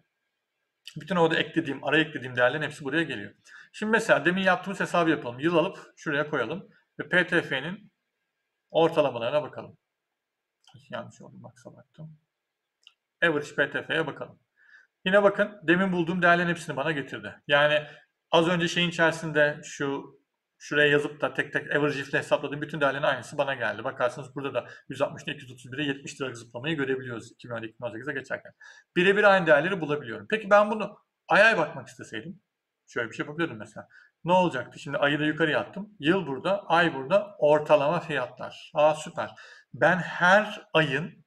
Bütün orada araya eklediğim değerlerin hepsi buraya geliyor. Şimdi mesela demin yaptığımız hesabı yapalım. Yıl alıp şuraya koyalım ve PTF'nin ortalamalarına bakalım. Yanlış oldu, baksa baktım. Average PTF'ye bakalım. Yine bakın demin bulduğum değerlerin hepsini bana getirdi. Yani az önce şeyin içerisinde şuraya yazıp da tek tek average if'le hesapladığım bütün değerlerin aynısı bana geldi. Bakarsanız burada da 160'dan 231'e 70 lira zıplamayı görebiliyoruz 2017-2018'e geçerken. Birebir aynı değerleri bulabiliyorum. Peki ben bunu ay bakmak isteseydim şöyle bir şey yapabilirdim mesela. Ne olacaktı? Şimdi ayı da yukarıya attım. Yıl burada, ay burada, ortalama fiyatlar. Süper. Ben her ayın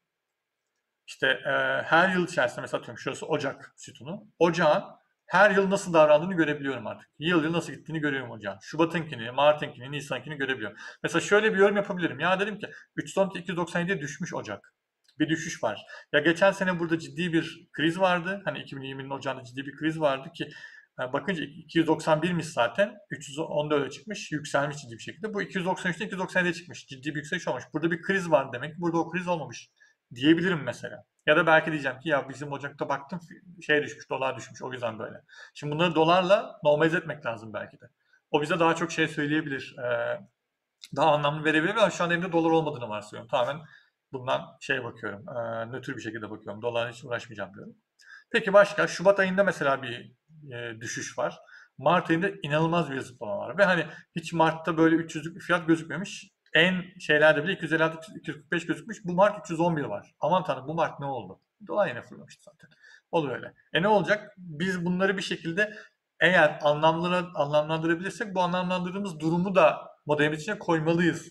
her yıl içerisinde mesela atıyorum şurası Ocak sütunu. Ocağın her yıl nasıl davrandığını görebiliyorum artık. Yıl nasıl gittiğini görüyorum Ocağın. Şubat'ınkini, Mart'ınkini, Nisan'ınkini görebiliyorum. Mesela şöyle bir yorum yapabilirim. Ya dedim ki 3.297'ye düşmüş Ocak. Bir düşüş var. Ya geçen sene burada ciddi bir kriz vardı. Hani 2020'nin Ocağı'nda ciddi bir kriz vardı ki bakınca 291'miş zaten. 310'da öyle çıkmış. Yükselmiş ciddi bir şekilde. Bu 293'ten 297'ye çıkmış. Ciddi bir yükseliş olmuş. Burada bir kriz var demek ki. Burada o kriz olmamış diyebilirim mesela. Ya da belki diyeceğim ki ya bizim Ocak'ta baktım düşmüş, dolar düşmüş, o yüzden böyle. Şimdi bunları dolarla normalize etmek lazım belki de. O bize daha çok şey söyleyebilir. Daha anlamlı verebilir ama şu an elimde dolar olmadığını varsayıyorum. Tamamen bundan bakıyorum. Nötr bir şekilde bakıyorum. Dolarla hiç uğraşmayacağım diyorum. Peki başka? Şubat ayında mesela bir düşüş var. Mart ayında inanılmaz bir zıplama var. Ve hani hiç Mart'ta böyle 300'lük bir fiyat gözükmemiş. En şeylerde bile 256-245 gözükmüş. Bu Mart 311 var. Aman tanrım, bu Mart ne oldu? Dolar yine fırlamıştı zaten. Olur öyle. Ne olacak? Biz bunları bir şekilde eğer anlamlandırabilirsek bu anlamlandırdığımız durumu da modelimiz içine koymalıyız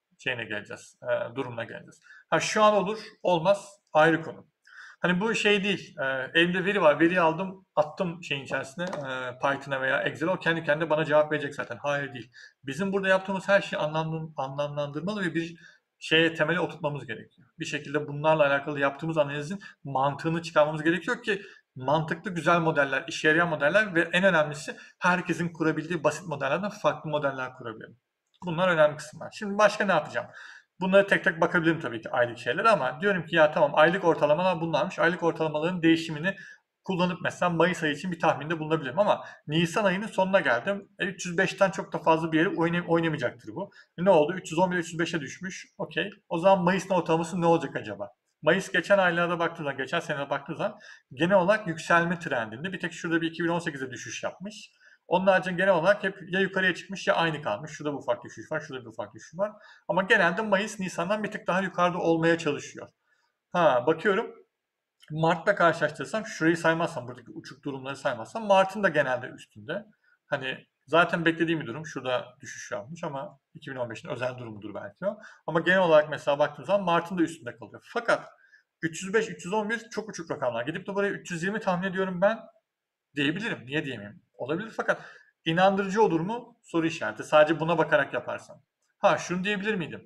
durumuna geleceğiz. Şu an olur, olmaz, ayrı konu. Hani bu değil. Elimde veri var. Veriyi aldım, attım şeyin içerisine, Python'a veya Excel'e. O kendi kendine bana cevap verecek zaten. Hayır, değil. Bizim burada yaptığımız her şeyi anlamlandırmalı ve bir temeli oturtmamız gerekiyor. Bir şekilde bunlarla alakalı yaptığımız analizin mantığını çıkarmamız gerekiyor ki mantıklı, güzel modeller, işe yarayan modeller ve en önemlisi herkesin kurabildiği basit modellerden farklı modeller kurabilelim. Bunlar önemli kısımlar. Şimdi başka ne yapacağım? Bunları tek tek bakabilirim tabii ki aylık şeylere ama diyorum ki ya tamam, aylık ortalamalar bunlarmış. Aylık ortalamaların değişimini kullanıp mesela Mayıs ayı için bir tahminde bulunabilirim ama Nisan ayının sonuna geldim. 305'ten çok da fazla bir yere oynamayacaktır bu. Ne oldu? 311-305'e düşmüş. Okey. O zaman Mayıs'ın ortalaması ne olacak acaba? Mayıs geçen aylarda baktığınızda, geçen senede baktığınızda genel olarak yükselme trendinde. Bir tek şurada bir 2018'de düşüş yapmış. Onun haricinde genel olarak hep ya yukarıya çıkmış ya aynı kalmış. Şurada bu ufak düşüş var, şurada bir ufak düşüş var. Ama genelde Mayıs, Nisan'dan bir tık daha yukarıda olmaya çalışıyor. Bakıyorum. Mart'la karşılaştırsam, şurayı saymazsam, buradaki uçuk durumları saymazsam Mart'ın da genelde üstünde. Hani zaten beklediğim bir durum. Şurada düşüş yapmış ama 2015'in özel durumudur belki o. Ama genel olarak mesela baktığım zaman Mart'ın da üstünde kalıyor. Fakat 305, 311 çok uçuk rakamlar. Gidip de buraya 320 tahmin ediyorum ben diyebilirim. Niye diyemeyim? Olabilir fakat inandırıcı olur mu? Soru işareti. Sadece buna bakarak yaparsam. Şunu diyebilir miydim?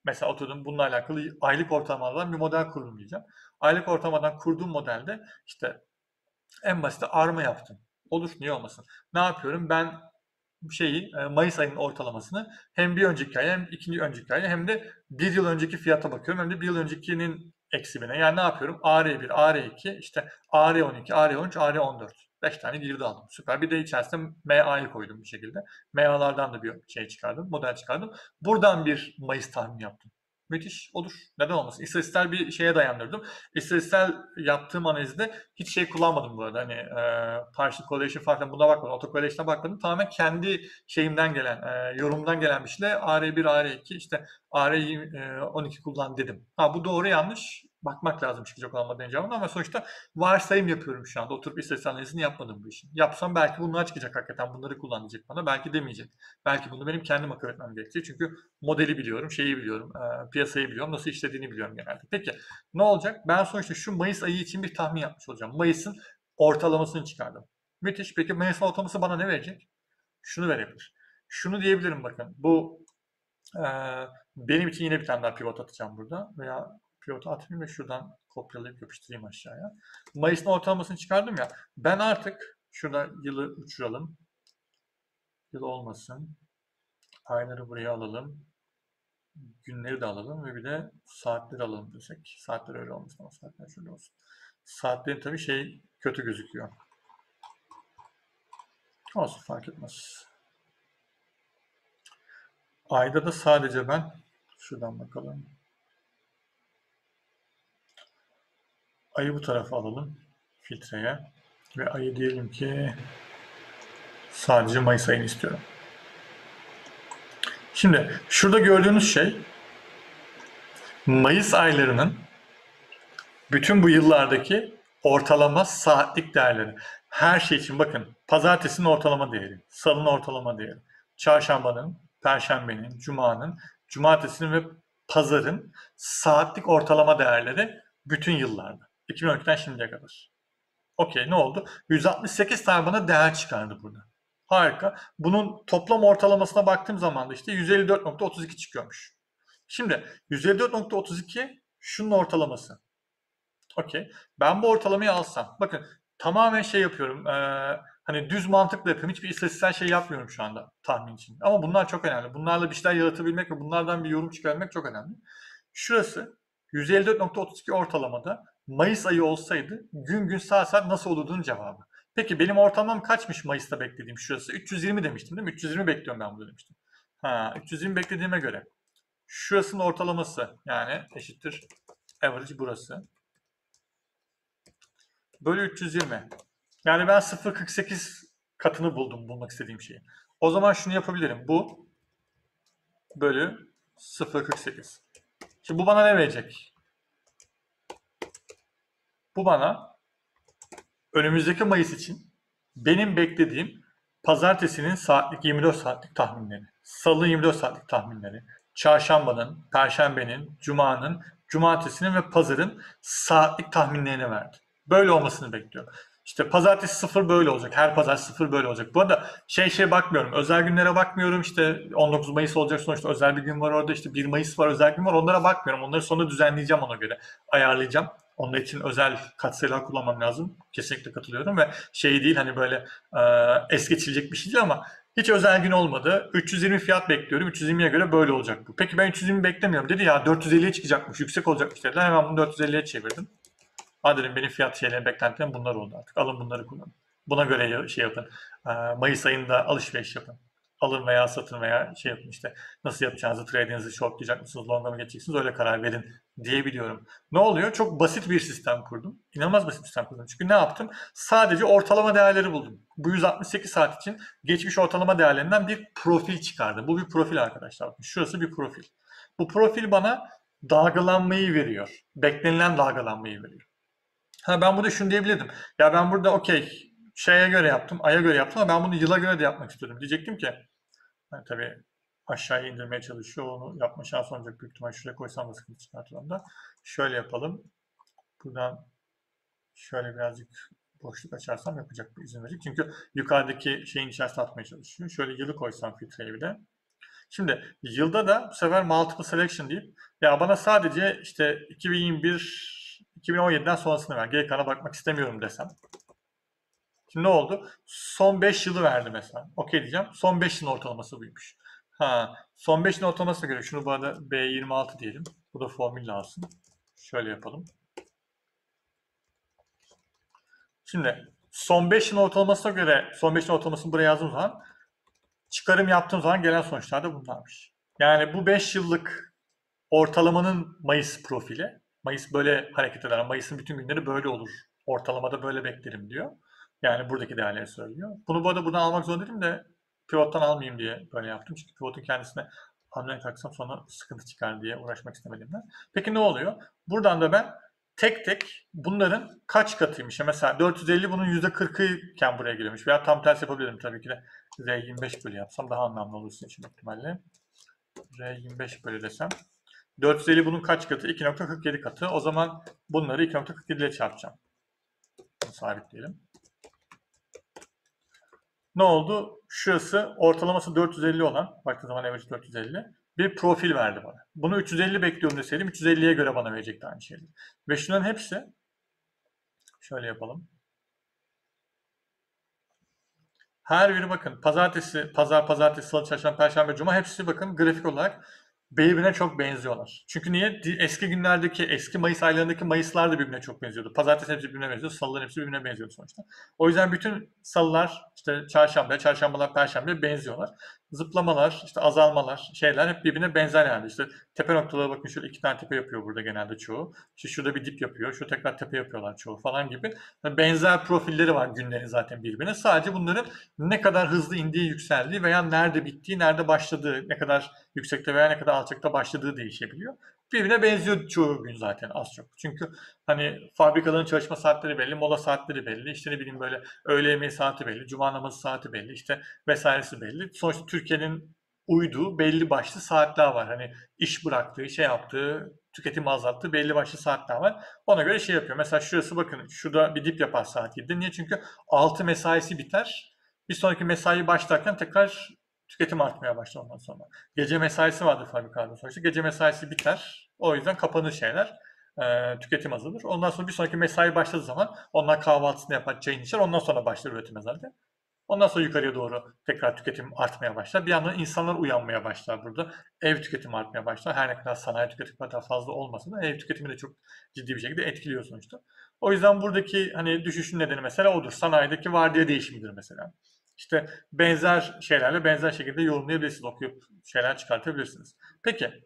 Mesela oturdum bununla alakalı aylık ortalamadan bir model kurdum diyeceğim. Aylık ortalamadan kurduğum modelde işte en basit arma yaptım. Olur, niye olmasın? Ne yapıyorum? Ben Mayıs ayının ortalamasını hem bir önceki ay hem ikinci önceki ay hem de bir yıl önceki fiyata bakıyorum. Hem de bir yıl öncekinin eksimine. Yani ne yapıyorum? AR1, AR2, işte AR12, AR13, AR14. 5 tane girdi aldım. Süper. Bir de içerisinde MA'yı koydum bir şekilde. MA'lardan da bir şey çıkardım, model çıkardım. Buradan bir Mayıs tahmini yaptım. Müthiş olur. Neden olmasın? İstatistiksel bir şeye dayandırdım. İstatistiksel yaptığım analizde hiç şey kullanmadım bu arada. Hani partial correlation falan buna bakmadım. Autocorrelation'a bakmadım. Tamamen kendi şeyimden gelen, yorumdan gelen bir şeyle AR1, AR2, işte AR12 kullan dedim. Ha, bu doğru yanlış bakmak lazım çıkacak olan modelin cevabını ama sonuçta varsayım yapıyorum şu anda. Oturup istatistik analizini yapmadım bu işin. Yapsam belki bunlar çıkacak hakikaten. Bunları kullanacak bana. Belki demeyecek. Belki bunu benim kendim akıl etmem gerekecek. Çünkü modeli biliyorum, şeyi biliyorum, piyasayı biliyorum, nasıl işlediğini biliyorum genelde. Peki ne olacak? Ben sonuçta şu Mayıs ayı için bir tahmin yapmış olacağım. Mayıs'ın ortalamasını çıkardım. Müthiş. Peki Mayıs'ın ortalaması bana ne verecek? Şunu verebilir. Şunu diyebilirim bakın. Bu benim için yine bir tane daha pivot atacağım burada. Veya pivot atmayayım ve şuradan kopyalayıp yapıştırayım aşağıya. Mayıs'ın ortalamasını çıkardım ya. Ben artık şurada yılı uçuralım. Yıl olmasın. Ayları buraya alalım. Günleri de alalım ve bir de saatleri alalım desek. Saatler öyle olmasın ama saatler şöyle olsun. Saatlerin tabii şey kötü gözüküyor. Olsun, fark etmez. Ayda da sadece ben şuradan bakalım. Ayı bu tarafa alalım filtreye ve ayı diyelim ki sadece Mayıs ayını istiyorum. Şimdi şurada gördüğünüz şey Mayıs aylarının bütün bu yıllardaki ortalama saatlik değerleri. Her şey için bakın, pazartesinin ortalama değeri, salının ortalama değeri, çarşambanın, perşembenin, cumanın, cumartesinin ve pazarın saatlik ortalama değerleri bütün yıllarda. 2012'den şimdiye kadar. Okey, ne oldu? 168 tane bana değer çıkardı burada. Harika. Bunun toplam ortalamasına baktığım zaman da işte 154.32 çıkıyormuş. Şimdi 154.32 şunun ortalaması. Okey. Ben bu ortalamayı alsam. Bakın tamamen şey yapıyorum. Hani düz mantıkla yapıyorum. Hiçbir istatistiksel şey yapmıyorum şu anda tahmin için. Ama bunlar çok önemli. Bunlarla bir şeyler yaratabilmek ve bunlardan bir yorum çıkarmak çok önemli. Şurası 154.32 ortalamada Mayıs ayı olsaydı gün gün saat saat nasıl olurduğunun cevabı. Peki benim ortalamam kaçmış Mayıs'ta beklediğim şurası? 320 demiştim değil mi? 320 bekliyorum ben burada demiştim. 320 beklediğime göre şurasının ortalaması yani eşittir average burası. Bölü 320. Yani ben 0.48 katını bulmak istediğim şeyi. O zaman şunu yapabilirim. Bu bölü 0.48. Şimdi bu bana ne verecek? Bu bana önümüzdeki Mayıs için benim beklediğim pazartesinin saatlik 24 saatlik tahminleri, salı 24 saatlik tahminleri, çarşambanın, perşembenin, cumanın, cumartesinin ve pazarın saatlik tahminlerini verdi. Böyle olmasını bekliyorum. İşte pazartesi 0 böyle olacak. Her pazar 0 böyle olacak. Bu arada bakmıyorum. Özel günlere bakmıyorum. İşte 19 Mayıs olacak sonuçta özel bir gün var orada. İşte 1 Mayıs var özel gün var. Onlara bakmıyorum. Onları sonra düzenleyeceğim ona göre. Ayarlayacağım. Onun için özel katsayılar kullanmam lazım. Kesinlikle katılıyorum ve şey değil hani böyle es geçilecek bir şey değil ama hiç özel gün olmadı. 320 fiyat bekliyorum. 320'ye göre böyle olacak bu. Peki ben 320 beklemiyorum. Dedi ya 450'ye çıkacakmış. Yüksek olacakmış dediler. Hemen bunu 450'ye çevirdim. Ha dedim benim fiyat şeylerim beklentilerim bunlar oldu artık. Alın bunları kullanın. Buna göre şey yapın. Mayıs ayında alışveriş yapın. Alın veya satın veya şey yapın işte. Nasıl yapacağınızı, trade'inizi shortlayacak mısınız, long'a mı geçeceksiniz öyle karar verin diyebiliyorum. Ne oluyor? Çok basit bir sistem kurdum. İnanılmaz basit bir sistem kurdum. Çünkü ne yaptım? Sadece ortalama değerleri buldum. Bu 168 saat için geçmiş ortalama değerlerinden bir profil çıkardı. Bu bir profil arkadaşlar. Bakın şurası bir profil. Bu profil bana dalgalanmayı veriyor. Beklenilen dalgalanmayı veriyor. Ben burada şunu diyebilirdim. Ya ben burada okey şeye göre yaptım, aya göre yaptım ama ben bunu yıla göre de yapmak istiyorum. Diyecektim ki yani tabii aşağıya indirmeye çalışıyor. Onu yapma şansı olacak büyük ihtimal. Şuraya koysam da sıkıntı çıkartır onda. Şöyle yapalım. Buradan şöyle birazcık boşluk açarsam yapacak bir izin verecek. Çünkü yukarıdaki şeyin içerisine atmaya çalışıyor. Şöyle yılı koysam filtreye bir de. Şimdi yılda da bu sefer multiple selection deyip ya bana sadece işte 2021 2017'den sonrasını ver. Geri kalana bakmak istemiyorum desem. Şimdi ne oldu? Son 5 yılı verdi mesela. Okey diyeceğim. Son 5 yılın ortalaması buymuş. Son 5 yılın ortalamasına göre şunu bu arada B26 diyelim. Bu da formül alsın. Şöyle yapalım. Şimdi son 5 yılın ortalamasına göre son 5 yılın ortalamasını buraya yazdığım zaman çıkarım yaptığım zaman gelen sonuçlar da bunlarmış. Yani bu 5 yıllık ortalamanın Mayıs profili. Mayıs böyle hareket eder. Mayıs'ın bütün günleri böyle olur. Ortalamada böyle beklerim diyor. Yani buradaki değerleri söylüyor. Bunu bu arada buradan almak zorunda değilim de pivottan almayayım diye böyle yaptım. Çünkü pivotun kendisine hamle taksam sonra sıkıntı çıkar diye uğraşmak istemediğimden. Peki ne oluyor? Buradan da ben tek tek bunların kaç katıymış. Mesela 450 bunun %40'ı iken buraya geliyormuş. Veya tam tersi yapabilirim tabii ki de. R25 bölü yapsam daha anlamlı olur sizin için ihtimalle. R25 bölü desem. 450 bunun kaç katı? 2.47 katı. O zaman bunları 2.47 ile çarpacağım. Bunu sabitleyelim. Ne oldu? Şurası ortalaması 450 olan, baktığım zaman average 450, bir profil verdi bana. Bunu 350 bekliyorum deseydim 350'ye göre bana verecekti aynı şeyi. Ve şunların hepsi, şöyle yapalım. Her biri bakın pazartesi, salı, çarşamba, perşembe, cuma hepsi bakın grafik olarak birbirine çok benziyorlar. Çünkü niye? Eski günlerdeki, eski Mayıs aylarındaki Mayıslar da birbirine çok benziyordu. Pazartesi hepsi birbirine benziyordu, salıların hepsi birbirine benziyordu sonuçta. O yüzden bütün salılar, işte çarşambalar, perşembe benziyorlar. Zıplamalar, işte azalmalar, şeyler hep birbirine benzer yani. İşte tepe noktalara bakın şöyle 2 tane tepe yapıyor burada genelde çoğu. İşte şurada bir dip yapıyor, şu tekrar tepe yapıyorlar çoğu falan gibi. Benzer profilleri var günlerin zaten birbirine. Sadece bunların ne kadar hızlı indiği, yükseldiği veya nerede bittiği, nerede başladığı, ne kadar yüksekte veya ne kadar alçakta başladığı değişebiliyor. Birbirine benziyor çoğu gün zaten az çok. Çünkü hani fabrikaların çalışma saatleri belli, mola saatleri belli, işte ne bileyim böyle öğle yemeği saati belli, cuma namazı saati belli, işte vesairesi belli. Sonuçta Türkiye'nin uyduğu belli başlı saatler var. Hani iş bıraktığı, şey yaptığı, tüketim azalttığı belli başlı saatler var. Ona göre şey yapıyor. Mesela şurası bakın, şurada bir dip yapar saat 7'de. Niye? Çünkü 6 mesaisi biter. Bir sonraki mesai başlarken tekrar tüketim artmaya başlar ondan sonra. Gece mesaisi vardır fabrikalarda sonuçta. Gece mesaisi biter. O yüzden kapanır şeyler. Tüketim azalır. Ondan sonra bir sonraki mesai başladığı zaman onlar kahvaltısını yapar, çayını içer. Ondan sonra başlar üretime zaten. Ondan sonra yukarıya doğru tekrar tüketim artmaya başlar. Bir yandan insanlar uyanmaya başlar burada. Ev tüketimi artmaya başlar. Her ne kadar sanayi tüketimi kadar fazla olmasa da ev tüketimi de çok ciddi bir şekilde etkiliyor sonuçta. O yüzden buradaki hani düşüşün nedeni mesela odur. Sanayideki vardiya değişimidir mesela. İşte benzer şeylerle benzer şekilde yorumlayabilirsiniz, okuyup şeyler çıkartabilirsiniz. Peki,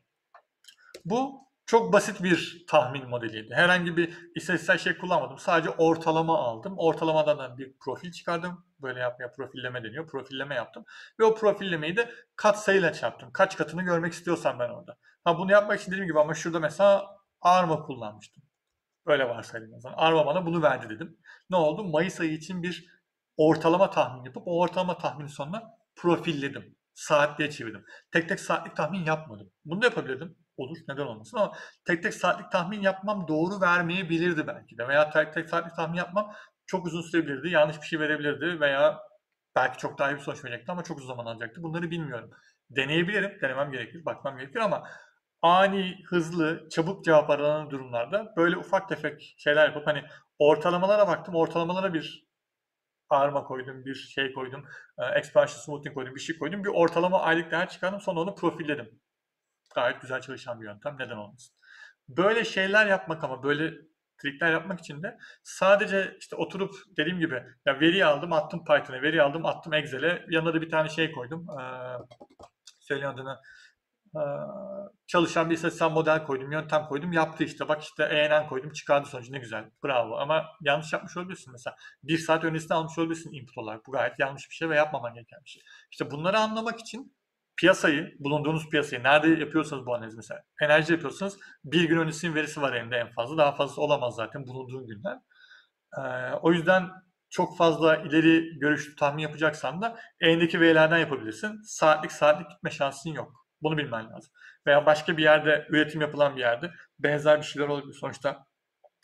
bu çok basit bir tahmin modeliydi. Herhangi bir istatistiksel şey kullanmadım. Sadece ortalama aldım. Ortalamadan da bir profil çıkardım. Böyle yapmaya profilleme deniyor. Profilleme yaptım. Ve o profillemeyi de katsayıyla çarptım. Kaç katını görmek istiyorsam ben orada. Bunu yapmak için dediğim gibi ama şurada mesela ARMA kullanmıştım. Öyle varsayalım o zaman. ARMA bana bunu verdi dedim. Ne oldu? Mayıs ayı için bir ortalama tahmin yapıp o ortalama tahminin sonuna profilledim. Saatliğe çevirdim. Tek tek saatlik tahmin yapmadım. Bunu da yapabilirdim. Olur, neden olmasın ama tek tek saatlik tahmin yapmam doğru vermeyebilirdi belki de. Veya tek tek saatlik tahmin yapmam çok uzun sürebilirdi, yanlış bir şey verebilirdi veya belki çok daha iyi bir sonuç verecekti ama çok uzun zaman alacaktı. Bunları bilmiyorum. Deneyebilirim, denemem gerekir, bakmam gerekir ama ani, hızlı, çabuk cevap aranan durumlarda böyle ufak tefek şeyler yapıp hani ortalamalara baktım, ortalamalara bir ARMA koydum, bir şey koydum, expansion smoothing koydum, bir şey koydum. Bir ortalama aylık değer çıkardım, sonra onu profilledim. Gayet güzel çalışan bir yöntem, neden olmasın. Böyle şeyler yapmak ama böyle trikler yapmak için de sadece işte oturup dediğim gibi ya veri aldım, attım Python'a, veri aldım, attım Excel'e, yanına da bir tane şey koydum. Söyleyin adını. Çalışan bir istatistiksel model koydum, yöntem koydum, yaptı işte. Bak işte ENN koydum, çıkardı sonucu, ne güzel, bravo. Ama yanlış yapmış olabilirsin mesela. 1 saat öncesinde almış olabilirsin input olarak. Bu gayet yanlış bir şey ve yapmaman gereken bir şey. İşte bunları anlamak için piyasayı, bulunduğunuz piyasayı, nerede yapıyorsanız bu analizi mesela, enerji yapıyorsanız bir gün öncesinin verisi var elinde en fazla. Daha fazlası olamaz zaten bulunduğun günden. O yüzden çok fazla ileri görüşlü tahmin yapacaksan da elindeki verilerden yapabilirsin. Saatlik gitme şansın yok. Bunu bilmen lazım. Veya başka bir yerde, üretim yapılan bir yerde benzer bir şeyler olabilir. Sonuçta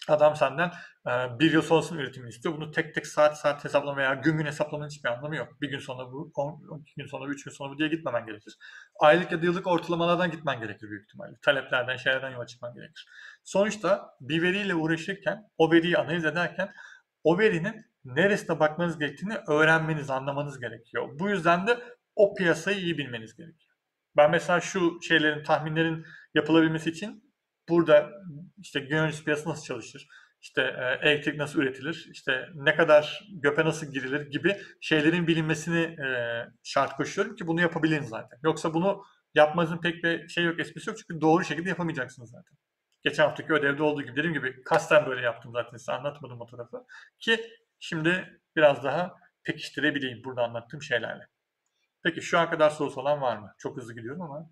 Adam senden bir yıl sonrasının üretimini istiyor. Bunu tek tek saat hesaplama veya gün hesaplamanın hiçbir anlamı yok. Bir gün sonra bu, 12 gün sonra bu, 3 gün sonra bu diye gitmemen gerekir. Aylık ya da yıllık ortalamalardan gitmen gerekir büyük ihtimalle. Taleplerden, şeylerden yola çıkman gerekir. Sonuçta bir veriyle uğraşırken, o veriyi analiz ederken o verinin neresine bakmanız gerektiğini öğrenmeniz, anlamanız gerekiyor. Bu yüzden de o piyasayı iyi bilmeniz gerekiyor. Ben mesela şu şeylerin, tahminlerin yapılabilmesi için burada işte geometri piyasası nasıl çalışır, işte elektrik nasıl üretilir, işte ne kadar göpe nasıl girilir gibi şeylerin bilinmesini şart koşuyorum ki bunu yapabilin zaten. Yoksa bunu yapmanızın pek bir şey yok, esprisi yok çünkü doğru şekilde yapamayacaksınız zaten. Geçen haftaki ödevde olduğu gibi dediğim gibi kasten böyle yaptım zaten size anlatmadım o tarafı. Ki şimdi biraz daha pekiştirebileyim burada anlattığım şeylerle. Peki şu an kadar sorusu olan var mı? Çok hızlı gidiyorum ama.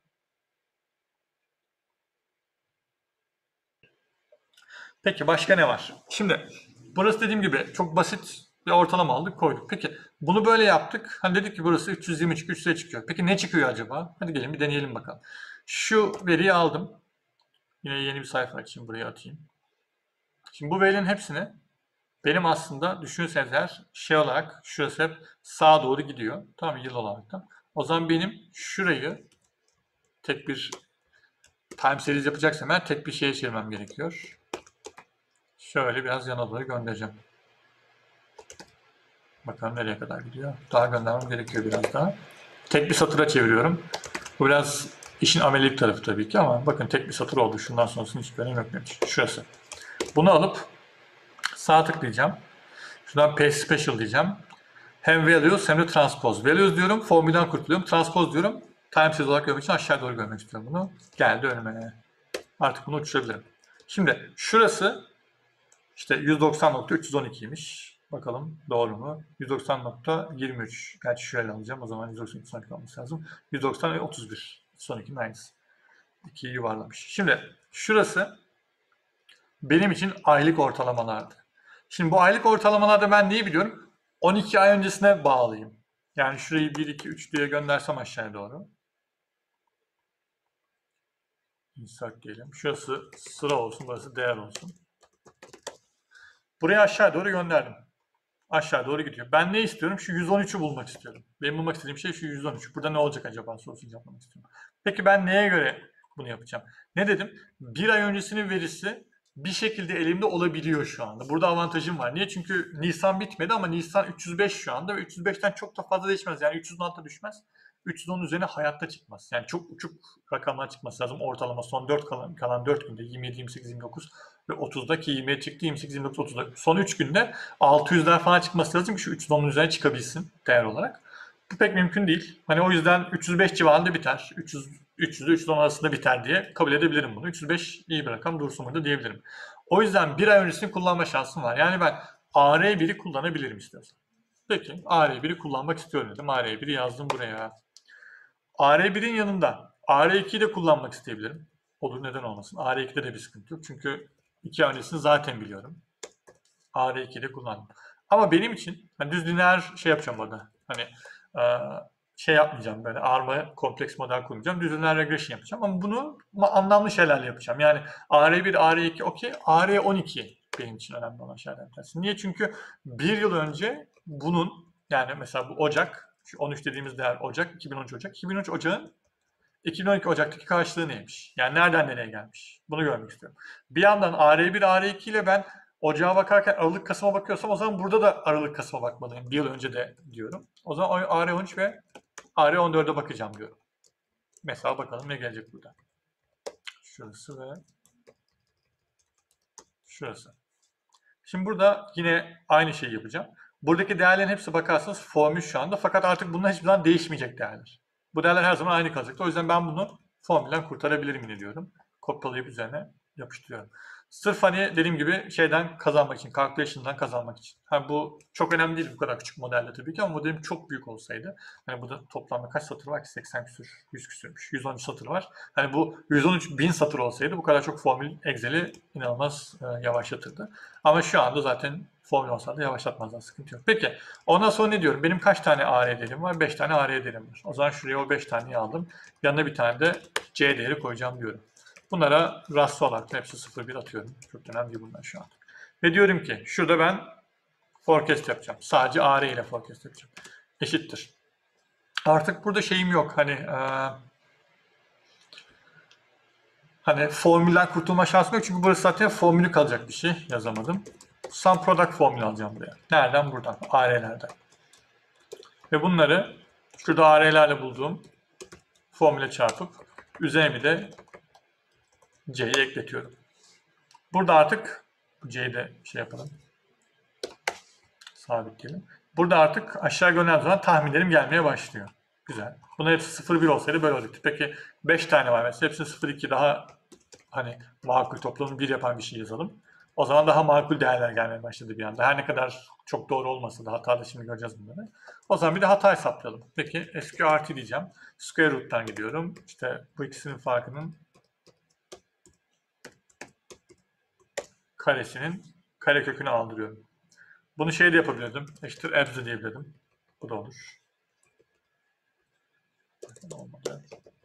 Peki başka ne var? Şimdi burası dediğim gibi çok basit bir ortalama aldık koyduk. Peki bunu böyle yaptık. Hani dedik ki burası 323 300'e çıkıyor. Peki ne çıkıyor acaba? Hadi gelin bir deneyelim bakalım. Şu veriyi aldım. Yine yeni bir sayfa açayım, buraya atayım. Şimdi bu verilerin hepsini benim aslında düşünürseniz eğer şey olarak şurası hep sağa doğru gidiyor. Tamam yıl olarak da. O zaman benim şurayı tek bir time series yapacaksam eğer tek bir şeye çevirmem gerekiyor. Şöyle biraz yana doğru göndereceğim. Bakalım nereye kadar gidiyor. Daha göndermem gerekiyor biraz daha. Tek bir satıra çeviriyorum. Bu biraz işin amelilik tarafı tabii ki ama bakın tek bir satır oldu. Şundan sonrasının hiçbir önemi yok benim için. Şurası. Bunu alıp sağa tıklayacağım. Şuradan Paste Special diyeceğim. Hem values hem de transpose. Values diyorum, formülden kurtuluyorum. Transpose diyorum, time series olarak görmek için aşağı doğru görmek istiyorum bunu. Geldi önüme. Artık bunu uçurabilirim. Şimdi şurası işte 190.312'ymiş. Bakalım doğru mu? 190.23. Gerçi şöyle alacağım. O zaman 190.312 olması lazım. 190 ve 31. 112'nin aynısı. 2'yi yuvarlamış. Şimdi şurası benim için aylık ortalamalardı. Şimdi bu aylık ortalamalarda ben neyi biliyorum? 12 ay öncesine bağlıyım. Yani şurayı 1, 2, 3 diye göndersem aşağıya doğru. Insert diyelim. Şurası sıra olsun, burası değer olsun. Buraya aşağı doğru gönderdim. Aşağı doğru gidiyor. Ben ne istiyorum? Şu 113'ü bulmak istiyorum. Benim bulmak istediğim şey şu 113. Burada ne olacak acaba sorusunu cevaplamak istiyorum. Peki ben neye göre bunu yapacağım? Ne dedim? Bir ay öncesinin verisi bir şekilde elimde olabiliyor şu anda. Burada avantajım var. Niye? Çünkü Nisan bitmedi ama Nisan 305 şu anda ve 305'ten çok da fazla değişmez. Yani 300'ün altına düşmez. 310'un üzerine hayatta çıkmaz. Yani çok uçuk rakamlar çıkması lazım. Ortalama son 4 kalan 4 günde 27, 28, 29 ve 30'daki 20'ye çıktı. 28, 29, 30'da. Son 3 günde 600'ler falan çıkması lazım ki şu 310'un üzerine çıkabilsin değer olarak. Bu pek mümkün değil. Hani o yüzden 305 civarında biter. 300 ile 310 arasında biter diye kabul edebilirim bunu. 305 iyi bir rakam, dursun burada diyebilirim. O yüzden bir ay öncesini kullanma şansım var. Yani ben AR1'i kullanabilirim istiyorsam. Peki AR1'i kullanmak istiyorum dedim. AR1'i yazdım buraya. AR1'in yanında AR2'yi de kullanmak isteyebilirim. Olur, neden olmasın. AR2'de de bir sıkıntı yok. Çünkü 2 ay öncesini zaten biliyorum. AR2'yi de kullandım. Ama benim için hani düz lineer şey yapacağım burada. Hani şey yapmayacağım, böyle ARM'a kompleks model kurmayacağım. Düz lineer regression yapacağım ama bunu anlamlı şeylerle yapacağım. Yani AR1, AR2 okey, AR12 benim için önemli olan şeylerden bir tanesi. Niye? Çünkü bir yıl önce bunun, yani mesela bu Ocak, şu 13 dediğimiz değer Ocak, 2013 Ocak. 2013 Ocak'ın 2012 Ocak'taki karşılığı neymiş? Yani nereden nereye gelmiş? Bunu görmek istiyorum. Bir yandan AR1, AR2 ile ben Ocağa bakarken Aralık Kasım'a bakıyorsam o zaman burada da Aralık Kasım'a bakmalıyım. Bir yıl önce de diyorum. O zaman AR13 ve AR14'e bakacağım diyorum. Mesela bakalım ne gelecek burada. Şurası ve şurası. Şimdi burada yine aynı şeyi yapacağım. Buradaki değerlerin hepsi bakarsanız formül şu anda. Fakat artık bunlar hiçbir zaman değişmeyecek değerler. Bu değerler her zaman aynı kalacak. O yüzden ben bunu formülden kurtarabilirim yine diyorum. Kopyalayıp üzerine yapıştırıyorum. Sırf hani dediğim gibi şeyden kazanmak için, calculation'dan kazanmak için. Hani bu çok önemli değil bu kadar küçük modelde tabii ki ama modelim çok büyük olsaydı. Hani burada toplamda kaç satır var ki? 80 küsür, 100 küsürmüş. 113 satır var. Hani bu 113.000 satır olsaydı bu kadar çok formül Excel'i inanılmaz yavaşlatırdı. Ama şu anda zaten formül olsa da yavaşlatmazlar, sıkıntı yok. Peki ondan sonra ne diyorum? Benim kaç tane AR değerim var? 5 tane AR değerim var. O zaman şuraya o 5 taneyi aldım. Yanına bir tane de C değeri koyacağım diyorum. Bunlara rastlı olarak hepsi 0,1 atıyorum. Çok önemli değil bunlar şu an. Ve diyorum ki şurada ben forecast yapacağım. Sadece AR ile forecast yapacağım. Eşittir. Artık burada şeyim yok. Hani formülden kurtulma şansım yok. Çünkü burası zaten formülü kalacak bir şey. Yazamadım. Sum product formülü alacağım buraya. Nereden? Buradan. AR'lerden. Ve bunları şurada AR'lerle bulduğum formüle çarpıp üzerine bir de C'yi ekletiyorum. Burada artık C'yi de şey yapalım. Sabitleyelim. Burada artık aşağı gönderdiğim zaman tahminlerim gelmeye başlıyor. Güzel. Bunların hepsi 0-1 olsaydı böyle olacaktı. Peki 5 tane var mesela. Hepsini 0-2 daha hani makul toplamını 1 yapan bir şey yazalım. O zaman daha makul değerler gelmeye başladı bir anda. Her ne kadar çok doğru olmasa da hata da şimdi göreceğiz bunları. O zaman bir de hata hesaplayalım. Peki SQRT diyeceğim. Square root'tan gidiyorum. İşte bu ikisinin farkının karesinin karekökünü aldırıyorum. Bunu şey de yapabilirdim. Eşittir abs diyebilirdim. Bu da olur. Olmadı.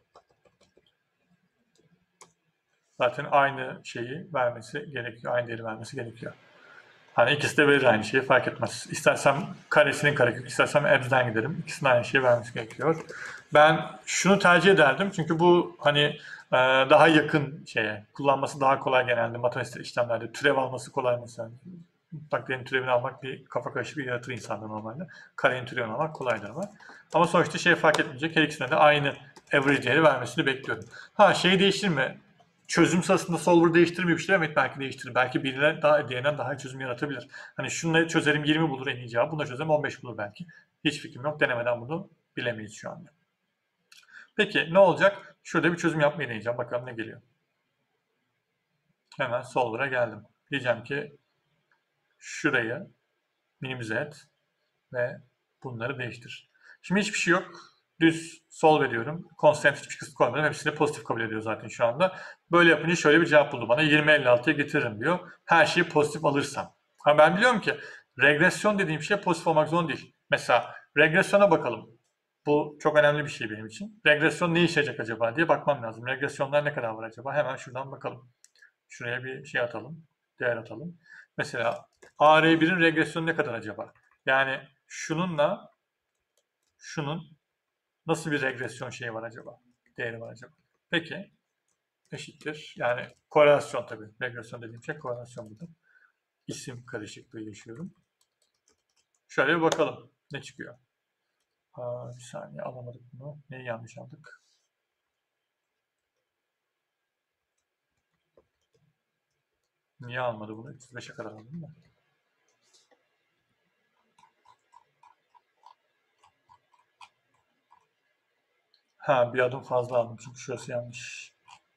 Zaten aynı şeyi vermesi gerekiyor. Aynı değeri vermesi gerekiyor. Hani ikisi de verir aynı şeyi, fark etmez. İstersem karesinin karekökü, istersem abs'den giderim. İkisinin aynı şeyi vermesi gerekiyor. Ben şunu tercih ederdim. Çünkü bu hani daha yakın şeye, kullanması daha kolay genelde matematik işlemlerde. Türev alması kolay mesela. Mutlak türevini almak bir kafa karışıklığı yaratır insanda normalde. Karenin türevini almak kolaydır ama sonuçta şey fark etmeyecek. Her ikisine de aynı average değeri vermesini bekliyorum. Şeyi değiştirme. Çözüm sırasında solver değiştirmiyor bir şey, evet belki değiştirir. Belki birine daha diğerinden daha çözüm yaratabilir. Hani şununla çözerim 20 bulur en iyi cevabı. Bununla çözerim 15 bulur belki. Hiç fikrim yok. Denemeden bunu bilemeyiz şu anda. Peki ne olacak? Şurada bir çözüm yapmayı deneyeceğim. Bakalım ne geliyor. Hemen solver'a geldim. Diyeceğim ki şurayı minimize et ve bunları değiştir. Şimdi hiçbir şey yok. Düz solve ediyorum. Constant hiçbir kısıt koymadım. Hepsini pozitif kabul ediyor zaten şu anda. Böyle yapınca şöyle bir cevap buldu bana. 20-56'ya getiririm diyor. Her şeyi pozitif alırsam. Ama ben biliyorum ki regresyon dediğim şey pozitif olmak zorunda değil. Mesela regresyona bakalım. Bu çok önemli bir şey benim için. Regresyon ne işe yarayacak acaba diye bakmam lazım. Regresyonlar ne kadar var acaba? Hemen şuradan bakalım. Şuraya bir şey atalım. Değer atalım. Mesela AR1'in regresyonu ne kadar acaba? Yani şununla şunun nasıl bir regresyon şeyi var acaba? Değeri var acaba? Peki. Eşittir. Yani korelasyon tabii. Regresyon dediğim şey korelasyon burada. İsim karışıklığı yaşıyorum. Şöyle bir bakalım. Ne çıkıyor? Bir saniye alamadık bunu. Neyi yanlış aldık? Niye almadı bunu? 305'e kadar aldım da. Bir adım fazla aldım çünkü şurası yanlış.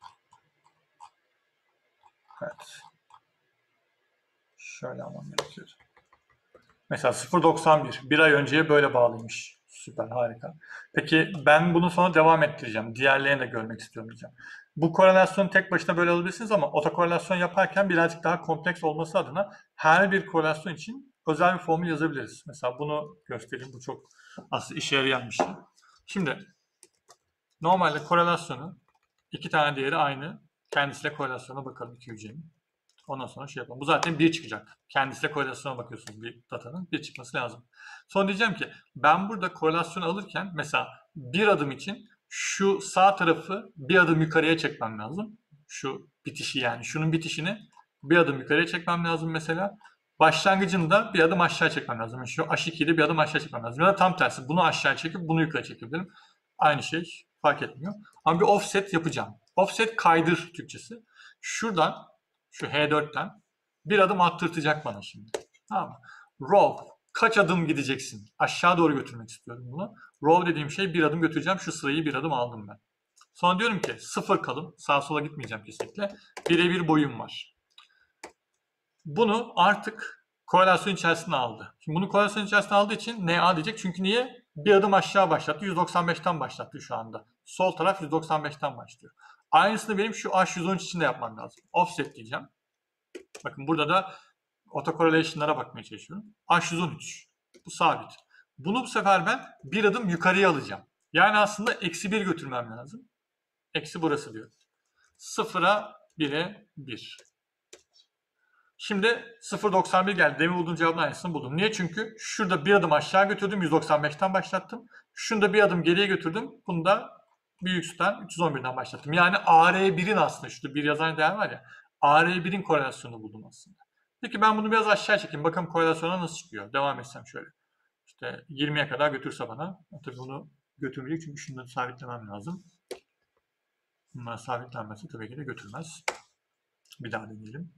Evet. Şöyle almam gerekiyor. Mesela 0.91. Bir ay önceye böyle bağlıymış. Süper, harika. Peki ben bunu sonra devam ettireceğim. Diğerlerini de görmek istiyorum diyeceğim. Bu korelasyonu tek başına böyle alabilirsiniz ama otokorelasyon yaparken birazcık daha kompleks olması adına her bir korelasyon için özel bir formül yazabiliriz. Mesela bunu göstereyim. Bu çok aslında işe yarayan bir şey. Şimdi normalde korelasyonu iki tane değeri aynı. Kendisiyle korelasyona bakalım iki hücrenin. Ondan sonra şey yapalım. Bu zaten 1 çıkacak. Kendisiyle korelasyona bakıyorsunuz bir datanın. 1 çıkması lazım. Sonra diyeceğim ki ben burada korelasyonu alırken mesela bir adım için şu sağ tarafı bir adım yukarıya çekmem lazım. Şu bitişi yani şunun bitişini bir adım yukarıya çekmem lazım mesela. Başlangıcını da bir adım aşağı çekmem lazım. Yani şu H2'yi de bir adım aşağı çekmem lazım. Ya da tam tersi bunu aşağı çekip bunu yukarı çekebilirim. Aynı şey fark etmiyor. Ama bir offset yapacağım. Offset kaydır Türkçesi. Şuradan şu H4'ten bir adım attırtacak bana şimdi. Tamam mı? Row. Kaç adım gideceksin? Aşağı doğru götürmek istiyorum bunu. Row dediğim şey bir adım götüreceğim. Şu sırayı bir adım aldım ben. Sonra diyorum ki sıfır kalın. Sağa sola gitmeyeceğim kesinlikle. Birebir boyum var. Bunu artık korelasyon içerisine aldı. Şimdi bunu korelasyon içerisine aldığı için NA diyecek. Çünkü niye? Bir adım aşağı başlattı. 195'ten başlattı şu anda. Sol taraf 195'ten başlıyor. Aynısını benim şu H113 için de yapmam lazım. Offset diyeceğim. Bakın burada da autocorrelation'lara bakmaya çalışıyorum. H113. Bu sabit. Bunu bu sefer ben bir adım yukarıya alacağım. Yani aslında -1 götürmem lazım. Eksi burası diyor. 0'a 1'e 1. Şimdi 0.91 geldi. Demin bulduğum cevabın aynısını buldum. Niye? Çünkü şurada bir adım aşağı götürdüm. 195'ten başlattım. Şunu da bir adım geriye götürdüm. Bunu da büyük üstten 311'den başlattım. Yani AR1'in aslında şurada bir yazan değer var ya. AR1'in korelasyonunu buldum aslında. Peki ben bunu biraz aşağı çekeyim. Bakalım korelasyona nasıl çıkıyor. Devam etsem şöyle. İşte 20'ye kadar götürse bana. Tabii bunu götürmeyecek çünkü şunları sabitlemem lazım. Bunlar sabitlenmezse tabii ki de götürmez. Bir daha deneyelim.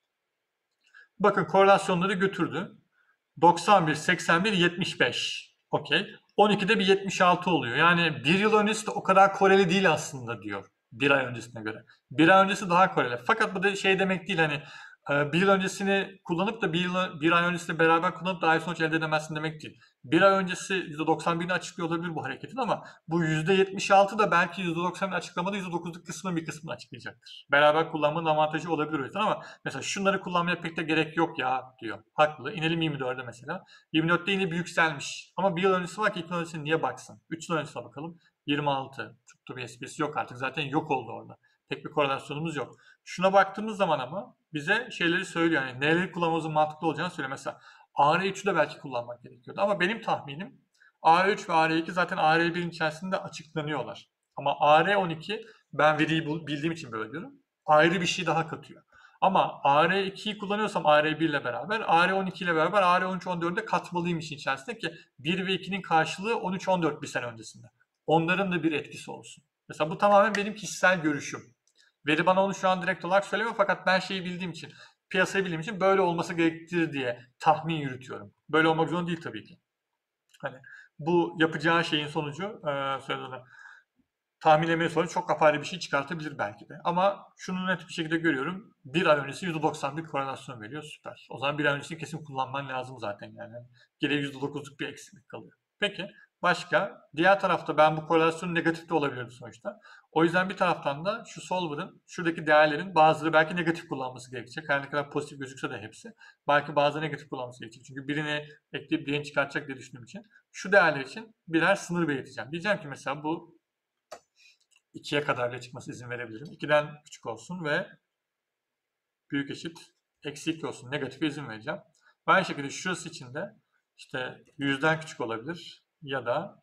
Bakın korelasyonları götürdü. 91, 81, 75. Okey. 12'de bir 76 oluyor. Yani bir yıl öncesi de o kadar koreli değil aslında diyor. Bir ay öncesine göre. Bir ay öncesi daha koreli. Fakat bu da şey demek değil hani bir yıl öncesini kullanıp da bir ay öncesini beraber kullanıp da ay sonuç elde edemezsin demek değil. Bir ay öncesi %91'ini açıklıyor olabilir bu hareketin ama bu %76 da belki %90'ını açıklamada %9'luk kısmının bir kısmını açıklayacaktır. Beraber kullanmanın avantajı olabilir o yüzden ama mesela şunları kullanmaya pek de gerek yok ya diyor. Haklı. İnelim 24'e mesela. 24'te yine bir yükselmiş. Ama bir yıl öncesi var ki 2 yıl öncesine niye baksın? 3 yıl öncesine bakalım. 26. Çok da bir esprisi yok artık. Zaten yok oldu orada. Pek bir korelasyonumuz yok. Şuna baktığımız zaman ama bize şeyleri söylüyor. Yani neleri kullanmamızın mantıklı olacağını söylüyor. Mesela AR3'ü de belki kullanmak gerekiyordu. Ama benim tahminim AR3 ve AR2 zaten AR1'in içerisinde açıklanıyorlar. Ama AR12 ben veriyi bildiğim için böyle diyorum. Ayrı bir şey daha katıyor. Ama AR2'yi kullanıyorsam AR1 ile beraber, AR12 ile beraber AR13-14'e katmalıyım işin içerisinde ki 1 ve 2'nin karşılığı 13-14 bir sene öncesinde. Onların da bir etkisi olsun. Mesela bu tamamen benim kişisel görüşüm. Veri bana onu şu an direkt olarak söylemiyor fakat ben şeyi bildiğim için, piyasayı bildiğim için böyle olması gerektir diye tahmin yürütüyorum. Böyle olmak zorunda değil tabii ki. Hani bu yapacağı şeyin sonucu söylediğine tahminlemeye sonucu çok apayrı bir şey çıkartabilir belki de. Ama şunu net bir şekilde görüyorum. Bir ay öncesi %91 korelasyon veriyor. Süper. O zaman bir ay öncesini kesin kullanman lazım zaten yani. Geriye %9'luk bir eksiklik kalıyor. Peki başka? Diğer tarafta ben bu korelasyonun negatif de olabilirdi sonuçta. O yüzden bir taraftan da şu solver'ın şuradaki değerlerin bazıları belki negatif kullanması gerekecek. Her ne kadar pozitif gözükse de hepsi. Belki bazıları negatif kullanması gerekecek. Çünkü birini ekleyip diğerini çıkartacak diye düşündüğüm için. Şu değerler için birer sınır belirteceğim. Diyeceğim ki mesela bu 2'ye kadar bile çıkması izin verebilirim. 2'den küçük olsun ve büyük eşit eksi 2 olsun. Negatife izin vereceğim. Aynı şekilde şurası için de işte 100'den küçük olabilir ya da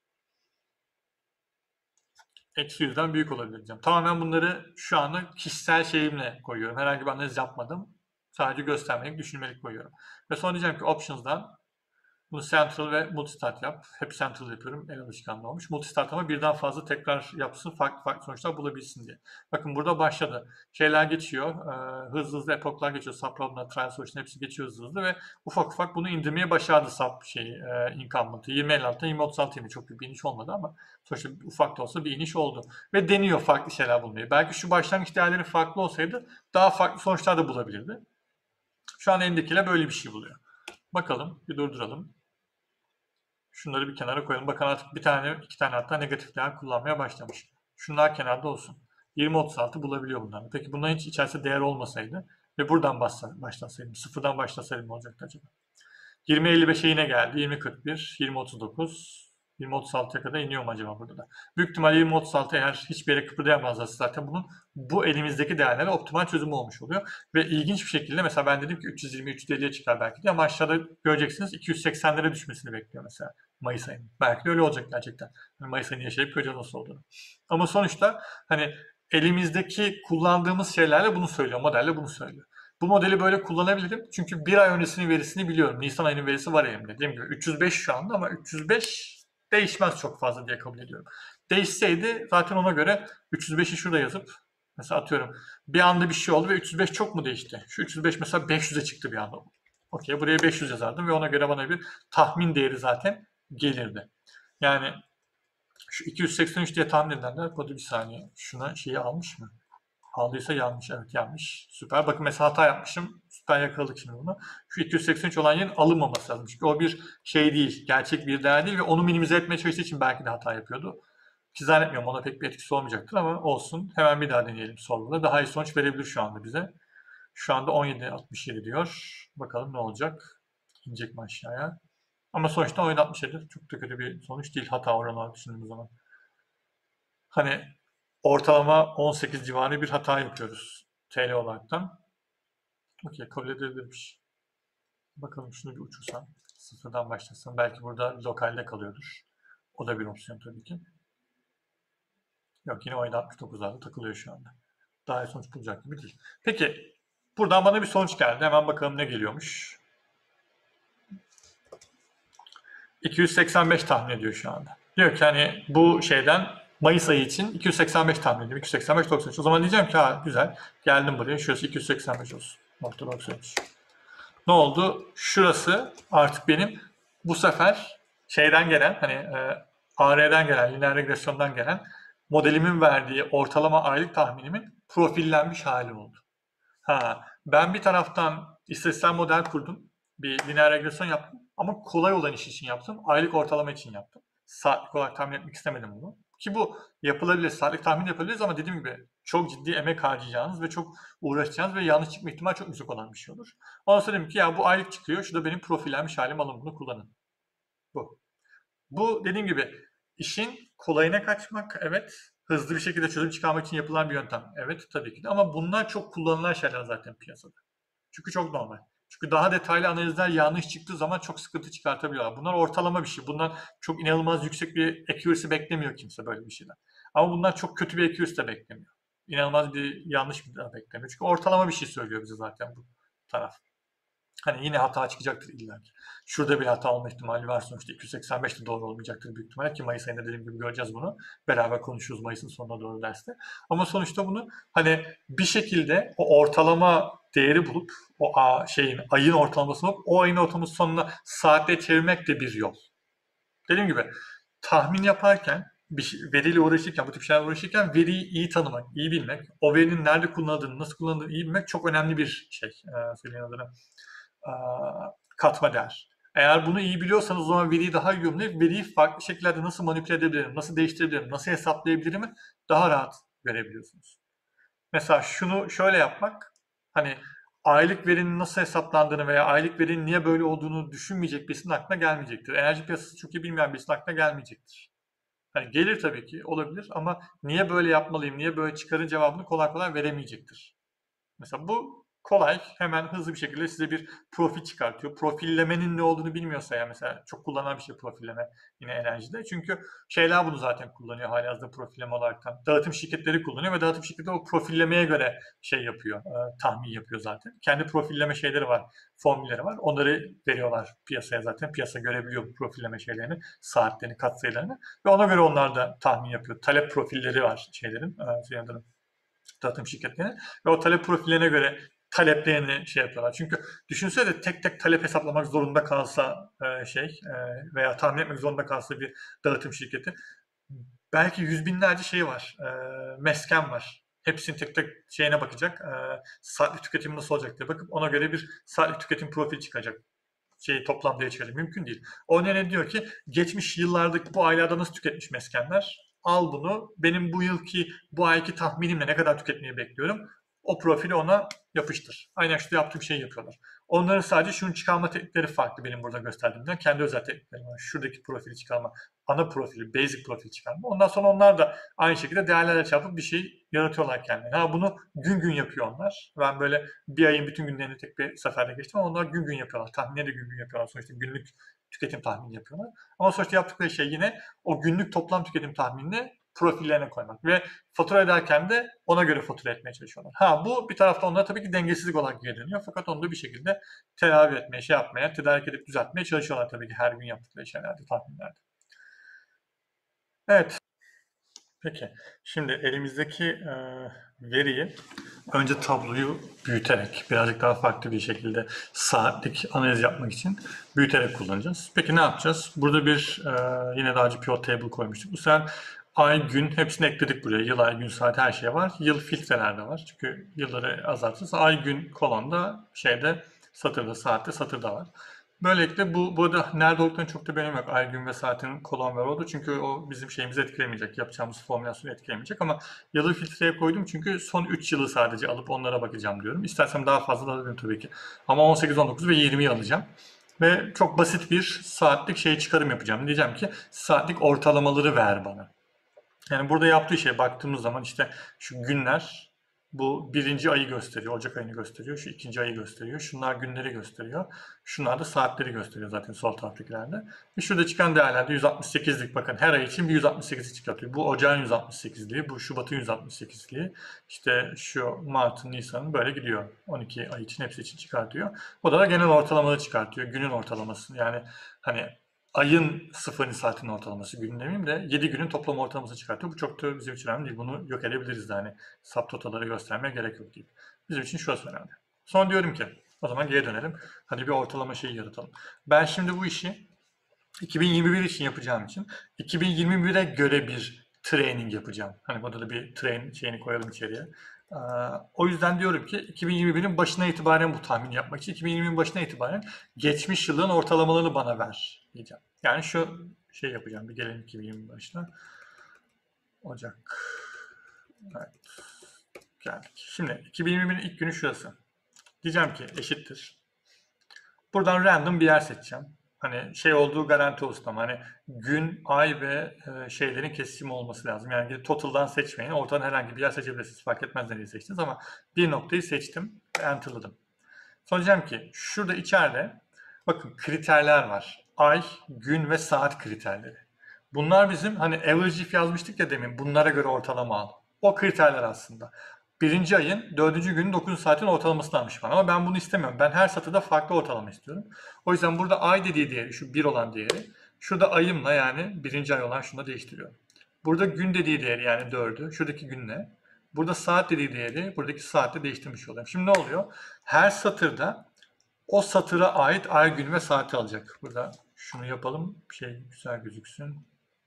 eksi 100'den büyük olabilir diyeceğim. Tamamen bunları şu anda kişisel şeyimle koyuyorum. Herhangi bir analiz yapmadım. Sadece göstermelik, düşünmelik koyuyorum. Ve sonra diyeceğim ki options'dan bunu central ve multistart yap. Hep central yapıyorum. El alışkanlığı olmuş. Multistart ama birden fazla tekrar yapsın. Farklı farklı sonuçlar bulabilsin diye. Bakın burada başladı. Şeyler geçiyor. Hızlı hızlı epochlar geçiyor. Subproblem'lar, trial solution hepsi geçiyor hızlı hızlı ve ufak ufak bunu indirmeye başardı incumbent'ı. 20.56'dan 20.36 indi. Çok büyük bir iniş olmadı ama sonuçta ufak da olsa bir iniş oldu. Ve deniyor farklı şeyler bulmayı. Belki şu başlangıç değerleri farklı olsaydı daha farklı sonuçlar da bulabilirdi. Şu an elindekiyle böyle bir şey buluyor. Bakalım. Bir durduralım. Şunları bir kenara koyalım. Bakın artık bir tane, iki tane hatta negatif değer kullanmaya başlamış. Şunlar kenarda olsun. 20-36 bulabiliyor bunlar. Peki bunların hiç içerisinde değer olmasaydı ve buradan başlasaydım, sıfırdan başlasaydım ne olacaktı acaba? 20-55'e yine geldi. 20-41, 20-39, 20-36'ya kadar iniyor mu acaba burada da? Büyük ihtimalle 20-36 eğer hiçbir yere kıpırdayamazlarsa zaten bunun bu elimizdeki değerlere optimal çözümü olmuş oluyor. Ve ilginç bir şekilde mesela ben dedim ki 320-350'ye çıkar belki de ama aşağıda göreceksiniz 280'lere düşmesini bekliyor mesela Mayıs ayının. Belki de öyle olacak gerçekten. Yani Mayıs ayını yaşayıp göreceğiz nasıl olduğunu. Ama sonuçta hani elimizdeki kullandığımız şeylerle bunu söylüyor, modelle bunu söylüyor. Bu modeli böyle kullanabilirim. Çünkü bir ay öncesinin verisini biliyorum. Nisan ayının verisi var elimde. Dediğim gibi 305 şu anda ama 305 değişmez çok fazla diye kabul ediyorum. Değişseydi zaten ona göre 305'i şurada yazıp mesela atıyorum bir anda bir şey oldu ve 305 çok mu değişti? Şu 305 mesela 500'e çıktı bir anda. Okey, buraya 500 yazardım ve ona göre bana bir tahmin değeri zaten gelirdi. Yani şu 283 diye tahmin edenler, hadi bir saniye şuna şeyi almış mı? Aldıysa yanlış. Evet yanlış. Süper. Bakın mesela hata yapmışım. Süper yakaladık şimdi bunu. Şu 283 olan yerin alınmaması lazım. Çünkü o bir şey değil. Gerçek bir değer değil ve onu minimize etmeye çalıştığı için belki de hata yapıyordu. Ki zannetmiyorum ona pek bir etkisi olmayacaktır ama olsun. Hemen bir daha deneyelim solda. Daha iyi sonuç verebilir şu anda bize. Şu anda 17.67 diyor. Bakalım ne olacak. İnecek mi aşağıya? Ama sonuçta 17.67 çok da kötü bir sonuç değil hata oranı olarak düşündüğümüz zaman. Hani ortalama 18 civarı bir hata yapıyoruz TL olaraktan. Okey, kabul edilebilirmiş. Bakalım şunu bir uçursam. Sıfırdan başlasam. Belki burada lokalde kalıyordur. O da bir opsiyon tabii ki. Yok, yine oyunda 69'larda takılıyor şu anda. Daha iyi sonuç bulacak gibi değil. Peki buradan bana bir sonuç geldi. Hemen bakalım ne geliyormuş. 285 tahmin ediyor şu anda. Diyor ki hani bu şeyden Mayıs ayı için 285 tahmin ediyorum. 285 93. O zaman diyeceğim ki ha güzel. Geldim buraya. Şurası 285 olsun. Nokta 93. Ne oldu? Şurası artık benim bu sefer şeyden gelen hani AR'den gelen, lineer regresyondan gelen modelimin verdiği ortalama aylık tahminimin profillenmiş hali oldu. Ben bir taraftan istatistiksel model kurdum. Bir lineer regresyon yaptım. Ama kolay olan iş için yaptım. Aylık ortalama için yaptım. Saatlik olarak tahmin etmek istemedim bunu. Ki bu yapılabilir. Saatlik tahmin yapabiliriz ama dediğim gibi çok ciddi emek harcayacağınız ve çok uğraşacağınız ve yanlış çıkma ihtimali çok yüksek olan bir şey olur. Ondan sonra dedim ki ya bu aylık çıkıyor. Şu da benim profillenmiş halim, alın bunu kullanın. Bu dediğim gibi işin kolayına kaçmak, evet. Hızlı bir şekilde çözüm çıkarmak için yapılan bir yöntem. Evet tabii ki de ama bunlar çok kullanılan şeyler zaten piyasada. Çünkü çok normal. Çünkü daha detaylı analizler yanlış çıktığı zaman çok sıkıntı çıkartabiliyorlar. Bunlar ortalama bir şey. Bundan çok inanılmaz yüksek bir accuracy beklemiyor kimse böyle bir şeyden. Ama bunlar çok kötü bir accuracy de beklemiyor. İnanılmaz bir yanlış bir de beklemiyor. Çünkü ortalama bir şey söylüyor bize zaten bu taraf. Hani yine hata çıkacaktır illa ki. Şurada bir hata olma ihtimali var sonuçta. 285 de doğru olmayacaktır büyük ihtimalle ki Mayıs ayında dediğim gibi göreceğiz bunu. Beraber konuşuruz Mayıs'ın sonuna doğru derste. Ama sonuçta bunu hani bir şekilde o ortalama değeri bulup o ayın ortalamasını bulup o ayın ortalaması sonuna saatte çevirmek de bir yol. Dediğim gibi tahmin yaparken veriyle uğraşırken, bu tip şeylerle uğraşırken veriyi iyi tanımak, iyi bilmek, o verinin nerede kullanıldığını, nasıl kullanıldığını iyi bilmek çok önemli bir şey. Söyleyin adına. Katma değer. Eğer bunu iyi biliyorsanız o zaman veriyi daha iyi yorumlayıp veriyi farklı şekillerde nasıl manipüle edebilirim, nasıl değiştirebilirim, nasıl hesaplayabilirimi daha rahat görebiliyorsunuz. Mesela şunu şöyle yapmak, hani aylık verinin nasıl hesaplandığını veya aylık verinin niye böyle olduğunu düşünmeyecek birisinin aklına gelmeyecektir. Enerji piyasası çok iyi bilmeyen birisinin aklına gelmeyecektir. Hani gelir tabii ki, olabilir ama niye böyle yapmalıyım, niye böyle çıkarın cevabını kolay kolay veremeyecektir. Mesela bu kolay, hemen hızlı bir şekilde size bir profil çıkartıyor. Profillemenin ne olduğunu bilmiyorsa ya mesela çok kullanılan bir şey profilleme yine enerjide. Çünkü şeyler bunu zaten kullanıyor halihazırda profilleme olaraktan. Dağıtım şirketleri kullanıyor ve dağıtım şirketi o profillemeye göre şey yapıyor, tahmin yapıyor zaten. Kendi profilleme şeyleri var, formülleri var. Onları veriyorlar piyasaya zaten. Piyasa görebiliyor bu profilleme şeylerini, saatlerini, katsayılarını ve ona göre onlar da tahmin yapıyor. Talep profilleri var şeylerin, dağıtım şirketlerinin ve o talep profillerine göre taleplerini şey yapıyorlar. Çünkü düşünsene de tek tek talep hesaplamak zorunda kalsa veya tahmin etmek zorunda kalsa bir dağıtım şirketi belki yüz binlerce şey var, mesken var. Hepsinin tek tek şeyine bakacak, saatlik tüketim nasıl olacak diye bakıp ona göre bir saatlik tüketim profili çıkacak. Toplam değer çıkacak. Mümkün değil. O ne diyor ki geçmiş yıllardaki bu aylarda nasıl tüketmiş meskenler? Al bunu. Benim bu ayki tahminimle ne kadar tüketmeyi bekliyorum. O profili ona yapıştır. Aynen işte yaptığım şeyi yapıyorlar. Onların sadece şunu çıkarma teknikleri farklı benim burada gösterdiğimden. Kendi özel teknikleri var. Şuradaki profili çıkarma, ana profili, basic profil çıkarma. Ondan sonra onlar da aynı şekilde değerlerle çarpıp bir şey yaratıyorlar kendilerine. Bunu gün gün yapıyor onlar. Ben böyle bir ayın bütün günlerini tek bir seferde geçtim ama onlar gün gün yapıyorlar. Tahminleri de gün gün yapıyorlar. Sonuçta günlük tüketim tahmini yapıyorlar. Ama sonuçta yaptıkları şey yine o günlük toplam tüketim tahminini profillerine koymak ve fatura ederken de ona göre fatura etmeye çalışıyorlar. Bu bir taraftan onlara tabii ki dengesizlik olarak geri dönüyor. Fakat onu da bir şekilde tedavi etmeye, tedarik edip düzeltmeye çalışıyorlar tabii ki her gün yaptıkları şeylerde, tahminlerde. Evet. Peki. Şimdi elimizdeki veriyi önce tabloyu büyüterek, birazcık daha farklı bir şekilde saatlik analiz yapmak için büyüterek kullanacağız. Peki ne yapacağız? Burada bir yine daha önce pivot table koymuştuk. Bu sefer ay, gün hepsini ekledik buraya. Yıl, ay, gün, saat her şey var. Yıl filtreler de var. Çünkü yılları azaltırız. Ay, gün kolonda satırda, saatte satırda var. Böylelikle bu arada nerede olduklarını çok da bir önemi yok. Ay, gün ve saatin kolon ve oldu. Çünkü o bizim şeyimizi etkilemeyecek. Yapacağımız formülasyonu etkilemeyecek. Ama yılı filtreye koydum çünkü son 3 yılı sadece alıp onlara bakacağım diyorum. İstersem daha fazla da alırım tabii ki. Ama 18, 19 ve 20'yi alacağım. Ve çok basit bir saatlik çıkarım yapacağım. Diyeceğim ki saatlik ortalamaları ver bana. Yani burada yaptığı baktığımız zaman işte şu günler, Bu birinci ayı gösteriyor. Ocak ayını gösteriyor. Şu ikinci ayı gösteriyor. Şunlar günleri gösteriyor. Şunlar da saatleri gösteriyor zaten sol taraftakilerde. Ve şurada çıkan değerlerde 168'lik, bakın her ay için bir 168'lik çıkartıyor. Bu Ocağın 168'liği, bu Şubat'ın 168'liği. İşte şu Mart'ın, Nisan'ın böyle gidiyor. 12 ay için hepsi için çıkartıyor. O da genel ortalamaları çıkartıyor. Günün ortalamasını, yani hani ayın 0. saatinin ortalaması, gün demeyeyim de 7 günün toplam ortalamasını çıkartıyor. Bu çok da bizim için önemli değil. Bunu yok edebiliriz de, hani subtotalları göstermeye gerek yok deyip. Bizim için şurası önemli. Sonra diyorum ki o zaman geri dönelim. Hadi bir ortalama şeyi yaratalım. Ben şimdi bu işi 2021 için yapacağım için 2021'e göre bir training yapacağım. Hani burada da bir train şeyini koyalım içeriye. O yüzden diyorum ki 2021'in başına itibaren bu tahmini yapmak için 2020'nin başına itibaren geçmiş yılın ortalamalarını bana ver diyeceğim. Yani şu şey yapacağım. Bir gelelim 2020 başına. Ocak. Evet. Geldik. Şimdi 2021'in ilk günü şurası. Diyeceğim ki eşittir. Buradan random bir yer seçeceğim. Hani şey olduğu garanti olsun, ama hani gün, ay ve şeylerin kesişimi olması lazım. Yani total'dan seçmeyin. Ortadan herhangi bir yer seçebilirsiniz. Fark etmez nereyi seçtiniz, ama bir noktayı seçtim ve enter'ladım. Sonra diyeceğim ki şurada içeride bakın kriterler var. Ay, gün ve saat kriterleri. Bunlar bizim hani average if yazmıştık ya demin. Bunlara göre ortalama al. O kriterler aslında. Birinci ayın 4. günün 9. saatin ortalamasını almış bana, ama ben bunu istemiyorum. Ben her satırda farklı ortalama istiyorum. O yüzden burada ay dediği değeri, şu 1 olan değeri, şurada ayımla, yani birinci ay olan şuna değiştiriyorum. Burada gün dediği değeri, yani 4'ü, şuradaki günle. Burada saat dediği değeri, buradaki saatle değiştirmiş oluyorum. Şimdi ne oluyor? Her satırda o satıra ait ay, gün ve saati alacak. Burada şunu yapalım, şey güzel gözüksün.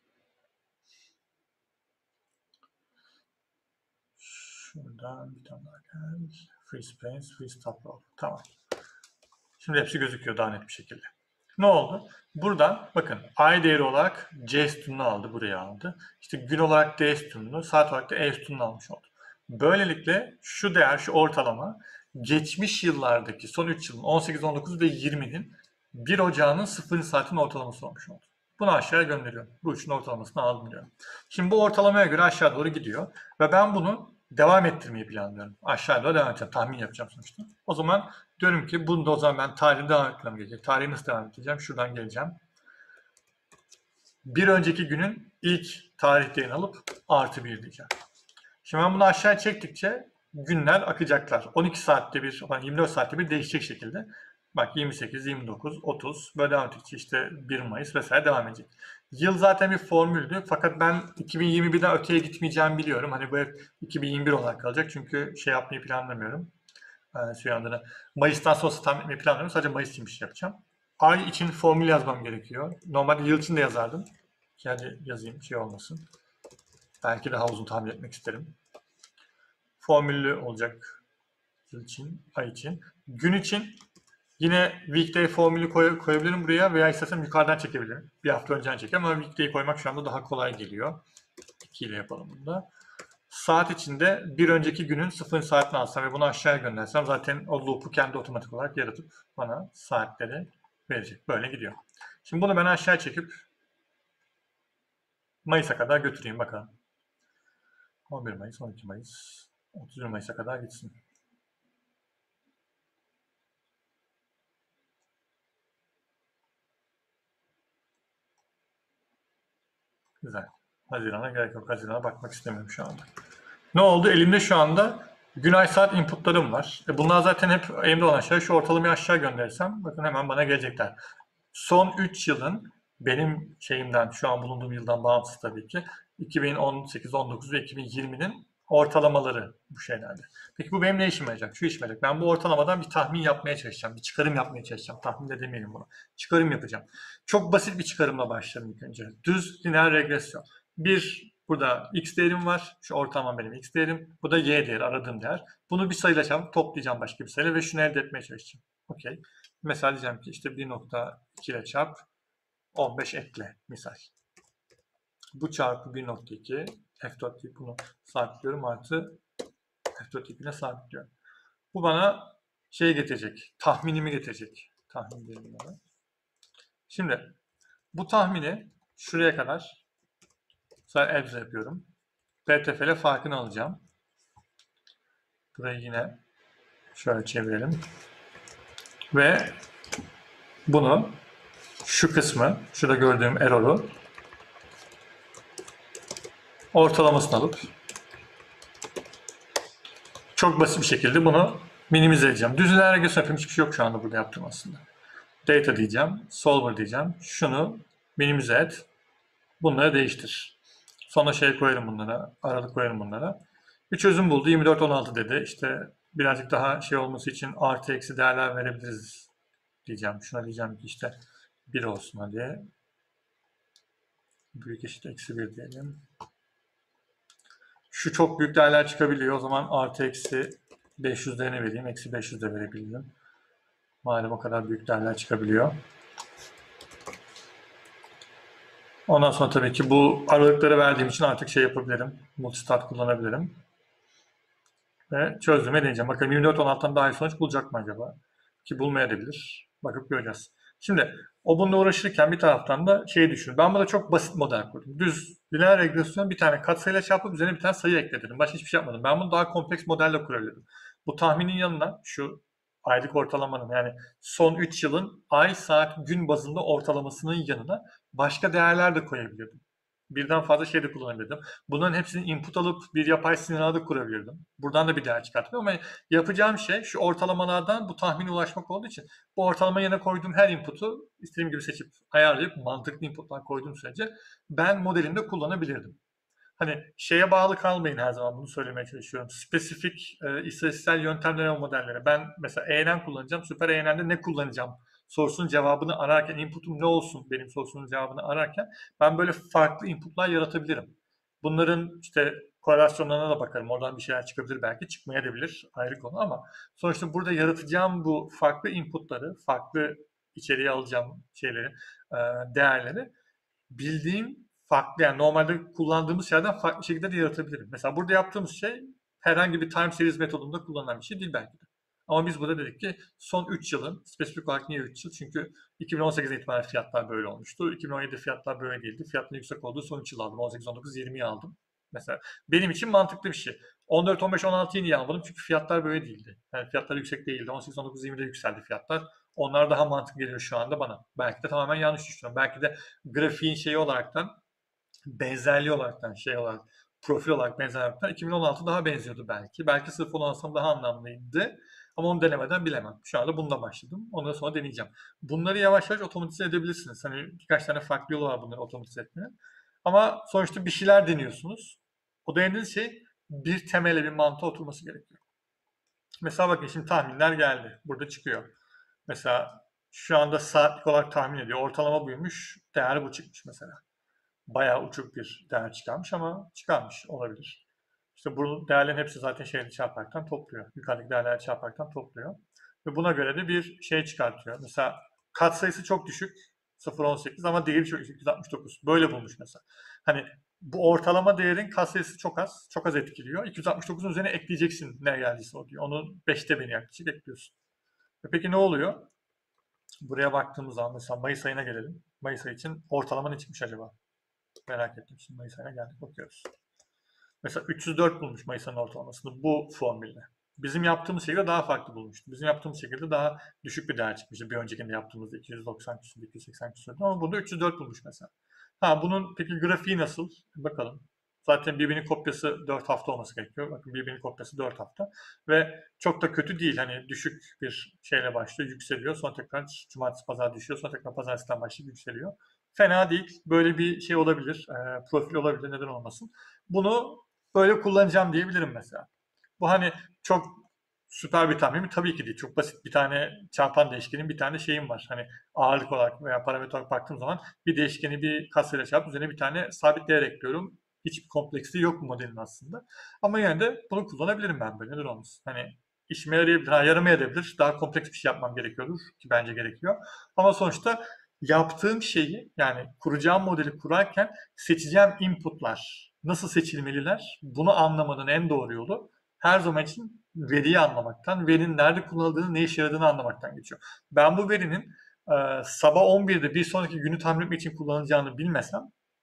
Şuradan bir tane daha gel. Free space, free stop row. Tamam. Şimdi hepsi gözüküyor daha net bir şekilde. Ne oldu? Buradan bakın ay değeri olarak C sütununu aldı, buraya aldı. İşte gün olarak D sütununu, saat olarak da E sütununu almış oldu. Böylelikle şu değer, şu ortalama geçmiş yıllardaki son 3 yılın 18, 19 ve 20'nin 1 Ocağı'nın 0. saatin ortalaması olmuş oldu. Bunu aşağıya gönderiyorum. Bu üçün ortalamasını aldım diyorum. Şimdi bu ortalamaya göre aşağı doğru gidiyor. Ve ben bunu devam ettirmeyi planlıyorum. Aşağı doğru devam edeceğim. Tahmin yapacağım sonuçta. O zaman diyorum ki bunu da o zaman ben tarihi devam etmem gerekecek. Tarihi nasıl devam edeceğim? Şuradan geleceğim. Bir önceki günün ilk tarih değerini alıp artı 1 diyeceğim. Şimdi ben bunu aşağı çektikçe günler akacaklar. 12 saatte bir, 24 saatte bir değişecek şekilde. Bak 28, 29, 30 böyle devam edecek. İşte 1 Mayıs vesaire devam edecek. Yıl zaten bir formüldü. Fakat ben 2021'den öteye gitmeyeceğimi biliyorum. Hani bu hep 2021 olarak kalacak. Çünkü şey yapmayı planlamıyorum. Şu anda Mayıs'tan sonrası tahmin etmeyi planlamıyorum. Sadece Mayıs için bir şey yapacağım. Ay için formül yazmam gerekiyor. Normalde yıl için de yazardım. Yani yazayım, şey olmasın. Belki daha uzun tahmin etmek isterim. Formüllü olacak yıl için, ay için. Gün için yine weekday formülü koyabilirim buraya, veya istersem yukarıdan çekebilirim. Bir hafta önceden çekerim, ama weekday'i koymak şu anda daha kolay geliyor. 2 ile yapalım bunu da. Saat içinde bir önceki günün 0. saatini alsam ve bunu aşağıya göndersem zaten o loop'u kendi otomatik olarak yaratıp bana saatleri verecek. Böyle gidiyor. Şimdi bunu ben aşağı çekip Mayıs'a kadar götüreyim bakalım. 11 Mayıs, 12 Mayıs, 31 Mayıs'a kadar gitsin. Güzel. Haziran'a gerek yok. Haziran'a bakmak istemiyorum şu anda. Ne oldu? Elimde şu anda gün, ay, saat inputlarım var. Bunlar zaten hep elimde olan şeyler. Şu ortalamayı aşağı gönderirsem bakın hemen bana gelecekler. Son 3 yılın benim şeyimden, şu an bulunduğum yıldan bağımsız tabii ki, 2018, 19 ve 2020'nin ortalamaları bu şeylerde. Peki bu benim ne işime yarayacak? Şu işime yarayacak. Ben bu ortalamadan bir tahmin yapmaya çalışacağım. Bir çıkarım yapmaya çalışacağım. Tahmin de demeyelim buna. Çıkarım yapacağım. Çok basit bir çıkarımla başlarım ilk önce. Düz lineer regresyon. Burada x değerim var. Şu ortalama benim x değerim. Bu da y değeri, aradığım değer. Bunu bir sayıyla toplayacağım başka bir sayıyla ve şunu elde etmeye çalışacağım. Okey. Mesela diyeceğim ki işte 1.2 ile çarp 15 ekle misal. Bu çarpı 1.2 f4 deyip bunu sabitliyorum, artı f4 ipine sabitliyorum. Bu bana şey getirecek. Tahminimi getirecek. Tahmin diyelim bana. Şimdi bu tahmini şuraya kadar sadece yapıyorum. PTFL farkını alacağım. Burayı yine şöyle çevirelim. Ve bunu, şu kısmı, şurada gördüğüm error'u ortalamasını alıp çok basit bir şekilde bunu minimize edeceğim. Düzler regresyon yapayım. Hiçbir şey yok şu anda burada yaptığım aslında. Data diyeceğim. Solver diyeceğim. Şunu minimize et. Bunları değiştir. Sonra şey koyarım bunlara. Aralık koyarım bunlara. Bir çözüm buldu. 24-16 dedi. İşte birazcık daha şey olması için artı eksi değerler verebiliriz diyeceğim. Şuna diyeceğim ki işte 1 olsun hadi. Büyük eşit eksi 1 diyelim. Şu çok büyük değerler çıkabiliyor. O zaman artı eksi 500 değerini vereyim. Eksi 500 de verebilirim. Malum o kadar büyük değerler çıkabiliyor. Ondan sonra tabii ki bu aralıkları verdiğim için artık şey yapabilirim. Multistart kullanabilirim. Ve çözdüğüme deneyeceğim. Bakalım 24-16'dan daha iyi sonuç bulacak mı acaba? Ki bulmayabilir. Bakıp göreceğiz. Şimdi o bununla uğraşırken bir taraftan da şey düşün. Ben burada çok basit model kurdum. Düz lineer regresyon bir tane katsayıyla çarpıp üzerine bir tane sayı ekledim. Başka hiçbir şey yapmadım. Ben bunu daha kompleks modelle kurabilirim. Bu tahminin yanına şu aylık ortalamanın yani son 3 yılın ay, saat, gün bazında ortalamasının yanına başka değerler de koyabilirdim. Birden fazla şey de kullanabilirdim. Bunların hepsini input alıp bir yapay sinir ağı da kurabilirdim. Buradan da bir değer çıkartmıyorum ama yapacağım şey şu ortalamalardan bu tahmine ulaşmak olduğu için bu ortalama yerine koyduğum her input'u istediğim gibi seçip ayarlayıp mantıklı inputlar koyduğum sürece ben modelimde kullanabilirdim. Hani şeye bağlı kalmayın, her zaman bunu söylemeye çalışıyorum. Spesifik istatistiksel yöntemlere, modellere. Ben mesela ENN kullanacağım. Süper ENN'de ne kullanacağım sorusunun cevabını ararken, input'um ne olsun benim sorusunun cevabını ararken ben böyle farklı input'lar yaratabilirim. Bunların işte korelasyonlarına da bakarım. Oradan bir şeyler çıkabilir belki. Çıkmayabilir. Ayrı konu ama sonuçta burada yaratacağım bu farklı input'ları, farklı içeriye alacağım şeyleri, değerleri bildiğim farklı, yani normalde kullandığımız şeylerden farklı şekilde de yaratabilirim. Mesela burada yaptığımız şey herhangi bir time series metodunda kullanılan bir şey değil belki de. Ama biz burada dedik ki son 3 yılın, spesifik olarak niye 3 yıl? Çünkü 2018'den itibaren fiyatlar böyle olmuştu. 2017'de fiyatlar böyle değildi. Fiyatların yüksek olduğu son 3 yıl aldım. 18, 19, 20'yi aldım. Mesela benim için mantıklı bir şey. 14, 15, 16'yı niye almadım? Çünkü fiyatlar böyle değildi. Yani fiyatlar yüksek değildi. 18, 19, 20'de yükseldi fiyatlar. Onlar daha mantıklı geliyor şu anda bana. Belki de tamamen yanlış düşünüyorum. Belki de grafiğin şeyi olaraktan, benzerliği olaraktan, şey olarak, profil olarak benzer olaraktan 2016 daha benziyordu belki. Belki sırf onu alsam daha anlamlıydı. Ama onu denemeden bilemem. Şu anda bununla başladım. Ondan sonra deneyeceğim. Bunları yavaş yavaş otomatize edebilirsiniz. Hani birkaç tane farklı yolu var bunları otomatize etmenin. Ama sonuçta bir şeyler deniyorsunuz. O denediğiniz şey bir temele, bir mantığa oturması gerekiyor. Mesela bakın şimdi tahminler geldi. Burada çıkıyor. Mesela şu anda saatlik olarak tahmin ediyor. Ortalama buymuş. Değer bu çıkmış mesela. Bayağı uçuk bir değer çıkarmış ama çıkarmış olabilir. İşte bu değerlerin hepsi zaten şeyle çarparaktan topluyor. Yukarıdaki değerleri çarparaktan topluyor. Ve buna göre de bir şey çıkartıyor. Mesela katsayısı çok düşük. 0,18 ama değeri çok yüksek. 269. Böyle bulmuş mesela. Hani bu ortalama değerin katsayısı çok az. Çok az etkiliyor. 269'un üzerine ekleyeceksin ne geldiyse o diyor. Onu 5'te beni yaklaşık ekliyorsun. Peki ne oluyor? Buraya baktığımız zaman mesela Mayıs ayına gelelim. Mayıs ayı için ortalama ne çıkmış acaba? Merak ettim. Şimdi Mayıs ayına geldik, bakıyoruz. Mesela 304 bulmuş Mayıs ayının ortalamasını bu formülle. Bizim yaptığımız şekilde daha farklı bulmuştu. Bizim yaptığımız şekilde daha düşük bir değer çıkmıştı. Bir öncekinde yaptığımızda 290 küsur, 280 küsur. Ama burada 304 bulmuş mesela. Ha, bunun peki grafiği nasıl? Bakalım. Zaten birbirinin kopyası 4 hafta olması gerekiyor. Bakın birbirinin kopyası 4 hafta. Ve çok da kötü değil. Hani düşük bir şeyle başlıyor, yükseliyor. Sonra tekrar cumartesi, pazar düşüyor. Sonra tekrar pazartesiden başlayıp yükseliyor. Fena değil. Böyle bir şey olabilir. Profil olabilir. Neden olmasın? Bunu böyle kullanacağım diyebilirim mesela. Bu hani çok süper bir tahmin mi? Tabii ki değil. Çok basit bir tane çarpan değişkenin bir tane şeyim var. Hani ağırlık olarak veya parametre olarak baktığım zaman bir değişkeni bir katsayıyla çarpıp üzerine bir tane sabit değer ekliyorum. Hiçbir kompleksliği yok bu modelin aslında. Ama yine de bunu kullanabilirim ben böyle. Neden olmasın? Hani işime yarayabilir, yaramayabilir. Daha kompleks bir şey yapmam gerekiyordur ki bence gerekiyor. Ama sonuçta yaptığım şeyi, yani kuracağım modeli kurarken seçeceğim inputlar nasıl seçilmeliler, bunu anlamanın en doğru yolu her zaman için veriyi anlamaktan, verinin nerede kullanıldığını, ne işe yaradığını anlamaktan geçiyor. Ben bu verinin sabah 11'de bir sonraki günü tahmin etmek için kullanılacağını bilmesem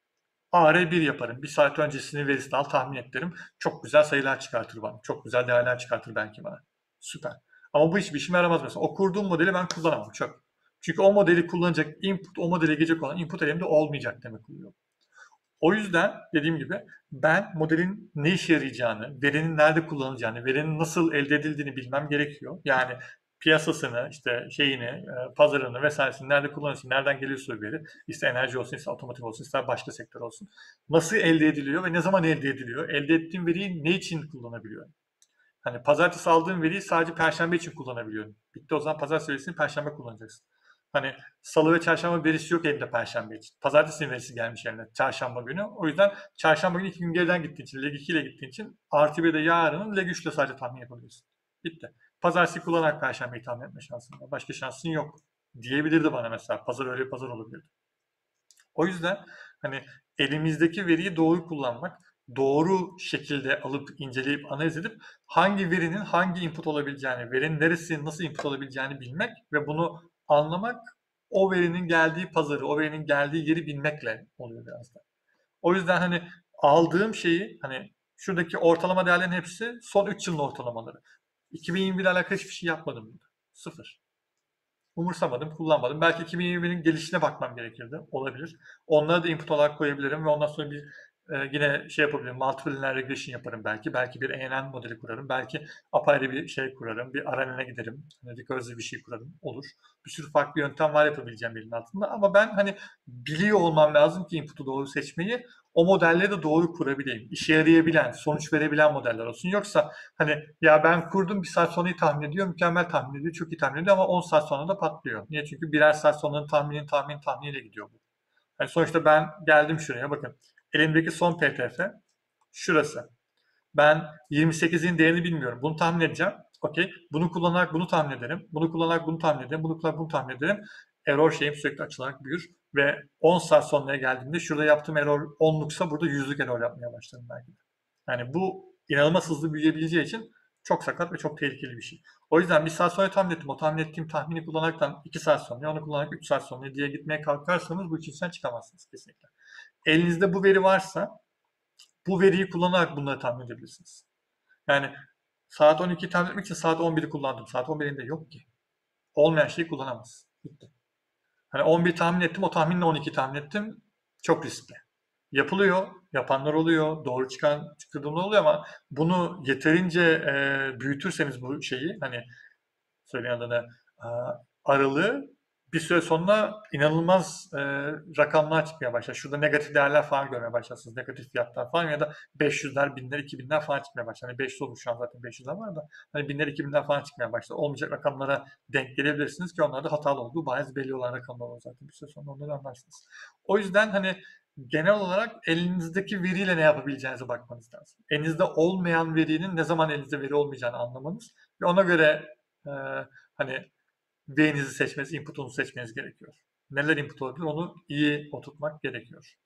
AR1 yaparım. Bir saat öncesini verisini al tahmin et derim. Çok güzel sayılar çıkartır bana. Çok güzel değerler çıkartır belki bana. Süper. Ama bu hiçbir işime yaramaz mesela. O kurduğum modeli ben kullanamam. Çok. Çünkü o modeli kullanacak input, o modele gelecek olan input elimde olmayacak demek oluyor. O yüzden dediğim gibi ben modelin ne işe yarayacağını, verinin nerede kullanılacağını, verinin nasıl elde edildiğini bilmem gerekiyor. Yani piyasasını, işte şeyini, pazarını vesairesini nerede kullanıyorsun, nereden geliyorsa o veri, ister enerji olsun, ister otomotiv olsun, ister başka sektör olsun. Nasıl elde ediliyor ve ne zaman elde ediliyor? Elde ettiğim veriyi ne için kullanabiliyorum? Hani pazartesi aldığım veriyi sadece perşembe için kullanabiliyorum. Bitti, o zaman pazartesi verisini perşembe kullanacaksın. Hani salı ve çarşamba verisi yok elimde perşembe için. Pazartesi verisi gelmiş eline çarşamba günü. O yüzden çarşamba günü 2 gün geriden gittiğin için, leg 2 ile gittiğin için artı bir de yarının leg 3 ile sadece tahmin yapabiliyorsun. Bitti. Pazartesi kullanarak perşembeyi tahmin etme şansın var. Başka şansın yok diyebilirdi bana mesela. Pazar öyle bir pazar olabilirdi. O yüzden hani elimizdeki veriyi doğru kullanmak, doğru şekilde alıp inceleyip analiz edip hangi verinin hangi input olabileceğini, verinin neresinin nasıl input olabileceğini bilmek ve bunu anlamak, o verinin geldiği pazarı, o verinin geldiği yeri bilmekle oluyor biraz da. O yüzden hani aldığım şeyi, hani şuradaki ortalama değerlerin hepsi son 3 yılın ortalamaları. 2021 ile alakalı hiçbir şey yapmadım burada. Sıfır. Umursamadım, kullanmadım. Belki 2021'in gelişine bakmam gerekirdi. Olabilir. Onları da input olarak koyabilirim ve ondan sonra bir yine şey yapabilirim. Multiple linear regression yaparım belki. Belki bir ANN modeli kurarım. Belki apayrı bir şey kurarım. Bir RNN'e giderim. Hani recursive bir şey kurarım. Olur. Bir sürü farklı yöntem var yapabileceğim elin altında. Ama ben hani biliyor olmam lazım ki input'u doğru seçmeyi. O modelleri de doğru kurabileyim. İşe yarayabilen, sonuç verebilen modeller olsun. Yoksa hani ya ben kurdum, bir saat sonra iyi tahmin ediyor, mükemmel tahmin ediyor, çok iyi tahmin ediyor ama 10 saat sonra da patlıyor. Niye? Çünkü birer saat sonra tahminiyle gidiyor bu. Yani sonuçta ben geldim şuraya, bakın. Elimdeki son PTF şurası. Ben 28'in değerini bilmiyorum. Bunu tahmin edeceğim. Okey. Bunu kullanarak bunu tahmin ederim. Bunu kullanarak bunu tahmin ederim. Bunu kullanarak bunu tahmin ederim. Error şeyim sürekli açılarak büyür. Ve 10 saat sonraya geldiğimde şurada yaptığım error 10'luksa burada 100'lük error yapmaya başlarım belki de. Yani bu inanılmaz hızlı büyüyebileceği için çok sakat ve çok tehlikeli bir şey. O yüzden bir saat sonra tahmin ettim. O tahmin ettiğim tahmini kullanaraktan 2 saat sonra, onu kullanarak 3 saat sonra diye gitmeye kalkarsanız bu işin çıkamazsınız kesinlikle. Elinizde bu veri varsa bu veriyi kullanarak bunları tahmin edebilirsiniz. Yani saat 12'yi tahmin etmek için saat 11'i kullandım. Saat 11'inde yok ki. Olmayan şeyi kullanamaz. Bitti. Hani 11 tahmin ettim, o tahminle 12 tahmin ettim. Çok riskli. Yapılıyor, yapanlar oluyor, doğru çıkardığında oluyor ama bunu yeterince büyütürseniz bu şeyi, hani söyleyen adına aralığı, bir süre sonra inanılmaz rakamlar çıkmaya başlar. Şurada negatif değerler falan görmeye başlarsınız. Negatif fiyatlar falan ya da 500'ler, 1000'ler, 2000'ler falan çıkmaya başlar. Hani 500 olmuş şu an, zaten 500'ler var da hani 1000'ler, 2000'ler falan çıkmaya başlar. Olmayacak rakamlara denk gelebilirsiniz ki onlar da hatalı olduğu bariz belli olan rakamlar olur zaten. Bir süre sonra onları anlarsınız. O yüzden hani genel olarak elinizdeki veriyle ne yapabileceğinize bakmanız lazım. Elinizde olmayan verinin ne zaman elinizde veri olmayacağını anlamanız ve ona göre e, hani V'nizi seçmeniz, input'unuzu seçmeniz gerekiyor. Neler input olabilir onu iyi oturtmak gerekiyor.